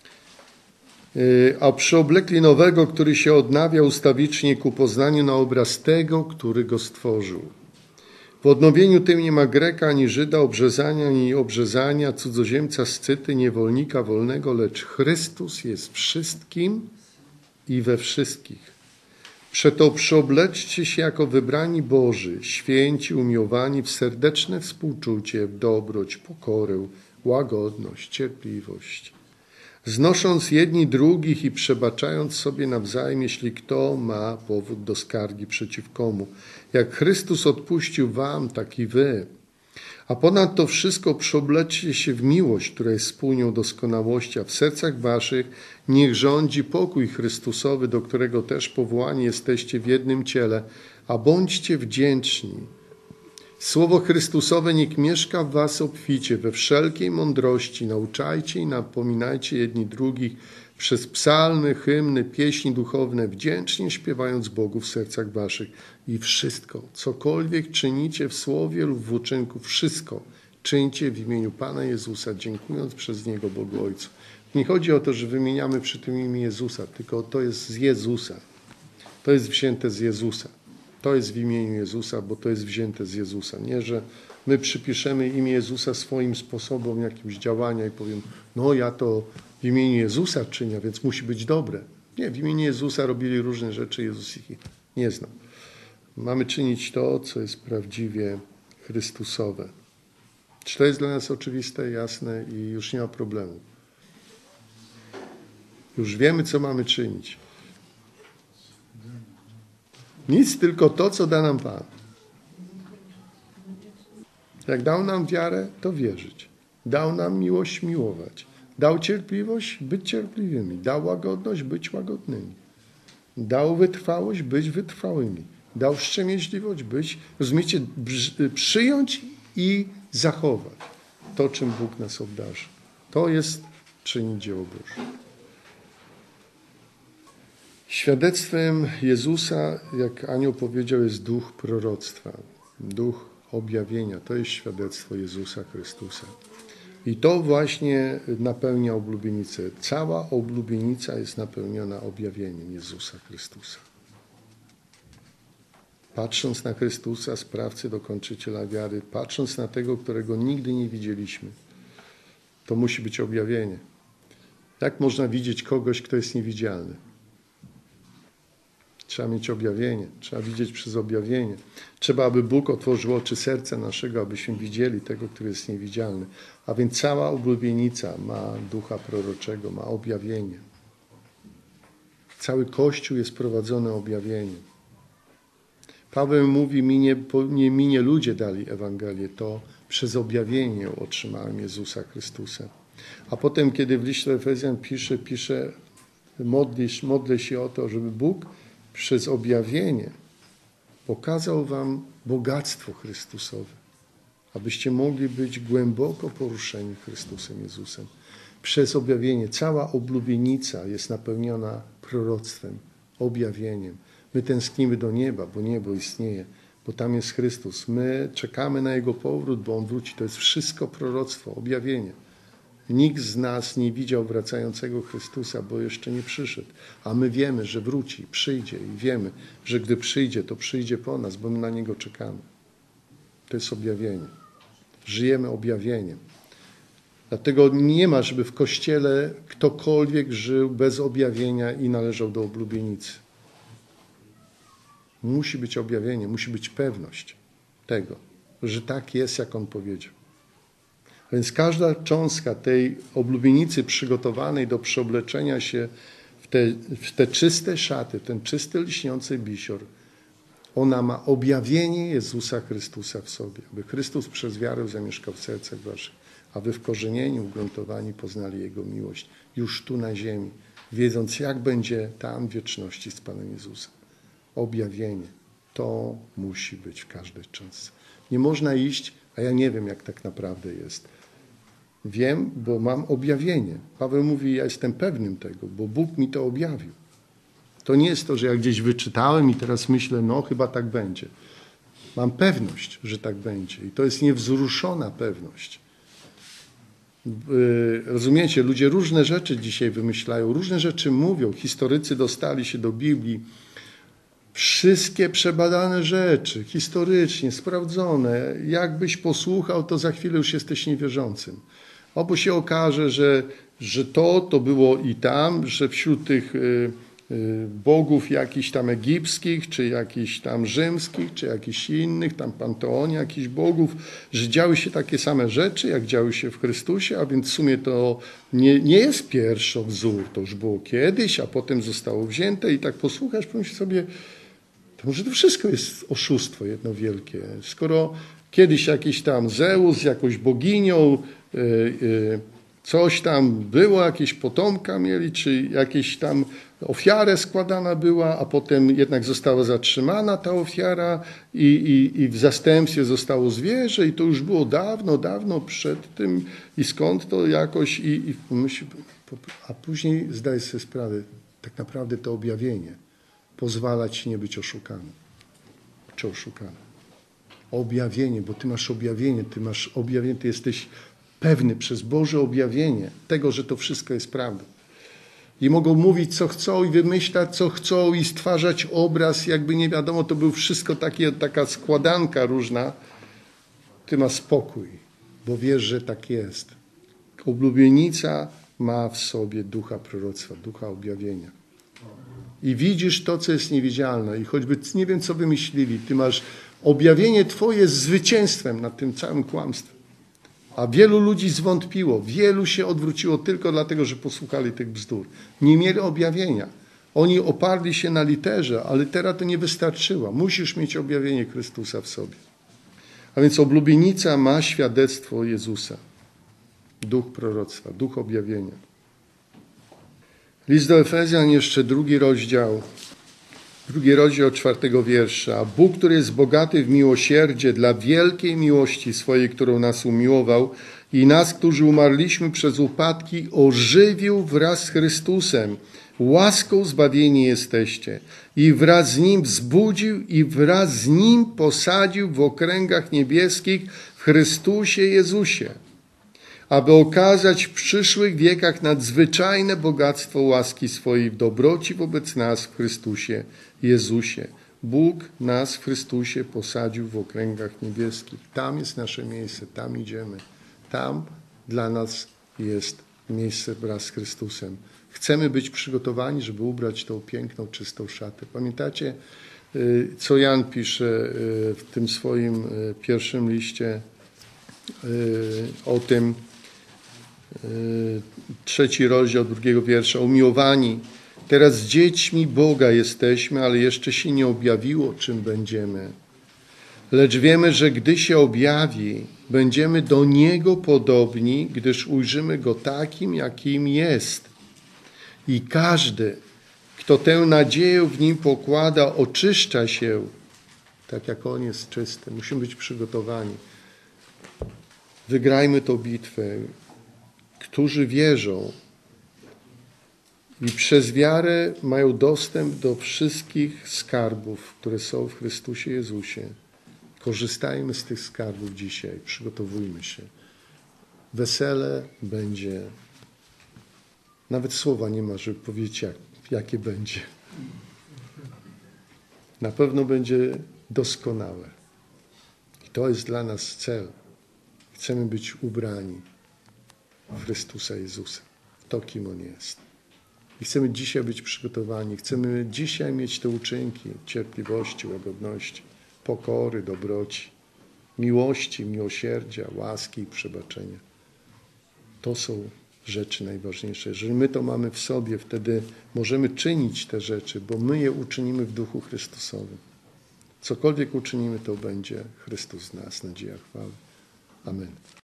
a przyoblekli nowego, który się odnawia ustawicznie ku poznaniu na obraz tego, który go stworzył. W odnowieniu tym nie ma Greka, ani Żyda, obrzezania, ani obrzezania, cudzoziemca, Scyty, niewolnika, wolnego, lecz Chrystus jest wszystkim i we wszystkich. Przeto przyobleczcie się jako wybrani Boży, święci, umiłowani w serdeczne współczucie, w dobroć, pokorę, łagodność, cierpliwość. Znosząc jedni drugich i przebaczając sobie nawzajem, jeśli kto ma powód do skargi przeciw komu. Jak Chrystus odpuścił wam, tak i wy. A ponad to wszystko przyobleczcie się w miłość, która jest spójnią doskonałości, a w sercach waszych niech rządzi pokój Chrystusowy, do którego też powołani jesteście w jednym ciele, a bądźcie wdzięczni. Słowo Chrystusowe niech mieszka w was obficie, we wszelkiej mądrości. Nauczajcie i napominajcie jedni drugich przez psalmy, hymny, pieśni duchowne, wdzięcznie śpiewając Bogu w sercach waszych. I wszystko, cokolwiek czynicie w słowie lub w uczynku, wszystko czyńcie w imieniu Pana Jezusa, dziękując przez Niego Bogu Ojcu. Nie chodzi o to, że wymieniamy przy tym imię Jezusa, tylko to jest z Jezusa. To jest wzięte z Jezusa. To jest w imieniu Jezusa, bo to jest wzięte z Jezusa. Nie, że my przypiszemy imię Jezusa swoim sposobom jakimś działania i powiem, no ja to w imieniu Jezusa czynię, więc musi być dobre. Nie, w imieniu Jezusa robili różne rzeczy, Jezus ich nie zna. Mamy czynić to, co jest prawdziwie Chrystusowe. Czy to jest dla nas oczywiste, jasne i już nie ma problemu? Już wiemy, co mamy czynić. Nic, tylko to, co da nam Pan. Jak dał nam wiarę, to wierzyć. Dał nam miłość, miłować. Dał cierpliwość, być cierpliwymi. Dał łagodność, być łagodnymi. Dał wytrwałość, być wytrwałymi. Dał wstrzemięźliwość, być, rozumiecie, przyjąć i zachować to, czym Bóg nas obdarzy. To jest czynić dzieło Boże. Świadectwem Jezusa, jak anioł powiedział, jest duch proroctwa, duch objawienia. To jest świadectwo Jezusa Chrystusa. I to właśnie napełnia oblubienicę. Cała oblubienica jest napełniona objawieniem Jezusa Chrystusa. Patrząc na Chrystusa, sprawcę, dokończyciela wiary, patrząc na tego, którego nigdy nie widzieliśmy, to musi być objawienie. Jak można widzieć kogoś, kto jest niewidzialny? Trzeba mieć objawienie, trzeba widzieć przez objawienie. Trzeba, aby Bóg otworzył oczy serca naszego, abyśmy widzieli tego, który jest niewidzialny. A więc cała oblubienica ma ducha proroczego, ma objawienie. Cały Kościół jest prowadzony objawieniem. Paweł mówi, minie, nie minie ludzie dali Ewangelię, to przez objawienie otrzymałem Jezusa Chrystusa. A potem, kiedy w liście do Efezjan pisze, pisze modlisz, modlę się o to, żeby Bóg przez objawienie pokazał wam bogactwo Chrystusowe, abyście mogli być głęboko poruszeni Chrystusem Jezusem. Przez objawienie. Cała oblubienica jest napełniona proroctwem, objawieniem. My tęsknimy do nieba, bo niebo istnieje, bo tam jest Chrystus. My czekamy na Jego powrót, bo On wróci. To jest wszystko proroctwo, objawienie. Nikt z nas nie widział wracającego Chrystusa, bo jeszcze nie przyszedł. A my wiemy, że wróci, przyjdzie i wiemy, że gdy przyjdzie, to przyjdzie po nas, bo my na Niego czekamy. To jest objawienie. Żyjemy objawieniem. Dlatego nie ma, żeby w Kościele ktokolwiek żył bez objawienia i należał do oblubienicy. Musi być objawienie, musi być pewność tego, że tak jest, jak On powiedział. A więc każda cząstka tej oblubienicy przygotowanej do przeobleczenia się w te, w te czyste szaty, ten czysty, lśniący bisior, ona ma objawienie Jezusa Chrystusa w sobie, aby Chrystus przez wiarę zamieszkał w sercach waszych, a wy w korzenieniu ugruntowani poznali Jego miłość już tu na ziemi, wiedząc, jak będzie tam w wieczności z Panem Jezusem. Objawienie. To musi być w każdej cząstce. Nie można iść, a ja nie wiem, jak tak naprawdę jest. Wiem, bo mam objawienie. Paweł mówi, ja jestem pewnym tego, bo Bóg mi to objawił. To nie jest to, że ja gdzieś wyczytałem i teraz myślę, no chyba tak będzie. Mam pewność, że tak będzie. I to jest niewzruszona pewność. Rozumiecie, ludzie różne rzeczy dzisiaj wymyślają, różne rzeczy mówią. Historycy dostali się do Biblii. Wszystkie przebadane rzeczy, historycznie, sprawdzone. Jakbyś posłuchał, to za chwilę już jesteś niewierzącym. Albo się okaże, że, że to, to było i tam, że wśród tych y, y, bogów jakichś tam egipskich, czy jakichś tam rzymskich, czy jakichś innych, tam panteonie jakichś bogów, że działy się takie same rzeczy, jak działy się w Chrystusie, a więc w sumie to nie, nie jest pierwszowzór, to już było kiedyś, a potem zostało wzięte i tak posłuchasz, pomyśl sobie, to może to wszystko jest oszustwo jedno wielkie. Skoro kiedyś jakiś tam Zeus, jakąś boginią, yy, yy, coś tam było, jakieś potomka mieli, czy jakieś tam ofiarę składana była, a potem jednak została zatrzymana ta ofiara i, i, i w zastępstwie zostało zwierzę i to już było dawno, dawno przed tym i skąd to jakoś i, i myśl, a później zdaję sobie sprawę, tak naprawdę to objawienie pozwala ci nie być oszukanym. Czy oszukany? Objawienie, bo ty masz objawienie, ty masz objawienie, ty jesteś pewny przez Boże objawienie tego, że to wszystko jest prawdą. I mogą mówić, co chcą i wymyślać, co chcą i stwarzać obraz, jakby nie wiadomo, to był wszystko takie, taka składanka różna. Ty masz spokój, bo wiesz, że tak jest. Oblubienica ma w sobie ducha proroctwa, ducha objawienia. I widzisz to, co jest niewidzialne. I choćby nie wiem, co wymyślili, ty masz objawienie twoje z zwycięstwem nad tym całym kłamstwem. A wielu ludzi zwątpiło. Wielu się odwróciło tylko dlatego, że posłuchali tych bzdur. Nie mieli objawienia. Oni oparli się na literze, ale litera to nie wystarczyła. Musisz mieć objawienie Chrystusa w sobie. A więc oblubienica ma świadectwo Jezusa. Duch proroctwa, duch objawienia. List do Efezjan, jeszcze drugi rozdział, drugi rozdział czwartego wiersza. A Bóg, który jest bogaty w miłosierdzie dla wielkiej miłości swojej, którą nas umiłował i nas, którzy umarliśmy przez upadki, ożywił wraz z Chrystusem. Łaską zbawieni jesteście. I wraz z Nim wzbudził i wraz z Nim posadził w okręgach niebieskich w Chrystusie Jezusie, aby okazać w przyszłych wiekach nadzwyczajne bogactwo łaski swojej w dobroci wobec nas w Chrystusie Jezusie. Bóg nas w Chrystusie posadził w okręgach niebieskich. Tam jest nasze miejsce, tam idziemy. Tam dla nas jest miejsce wraz z Chrystusem. Chcemy być przygotowani, żeby ubrać tą piękną, czystą szatę. Pamiętacie, co Jan pisze w tym swoim pierwszym liście o tym, trzeci rozdział drugiego wiersza. Umiłowani, teraz dziećmi Boga jesteśmy, ale jeszcze się nie objawiło, czym będziemy. Lecz wiemy, że gdy się objawi, będziemy do Niego podobni, gdyż ujrzymy Go takim, jakim jest. I każdy, kto tę nadzieję w Nim pokłada, oczyszcza się, tak jak On jest czysty. Musimy być przygotowani. Wygrajmy tę bitwę. którzy wierzą i przez wiarę mają dostęp do wszystkich skarbów, które są w Chrystusie Jezusie. Korzystajmy z tych skarbów dzisiaj, przygotowujmy się. Wesele będzie, nawet słowa nie ma, żeby powiedzieć, jak, jakie będzie. Na pewno będzie doskonałe. I to jest dla nas cel. Chcemy być ubrani w Chrystusa Jezusa, w to, kim On jest. I chcemy dzisiaj być przygotowani. Chcemy dzisiaj mieć te uczynki cierpliwości, łagodności, pokory, dobroci, miłości, miłosierdzia, łaski i przebaczenia. To są rzeczy najważniejsze. Jeżeli my to mamy w sobie, wtedy możemy czynić te rzeczy, bo my je uczynimy w Duchu Chrystusowym. Cokolwiek uczynimy, to będzie Chrystus z nas, nadzieja chwały. Amen.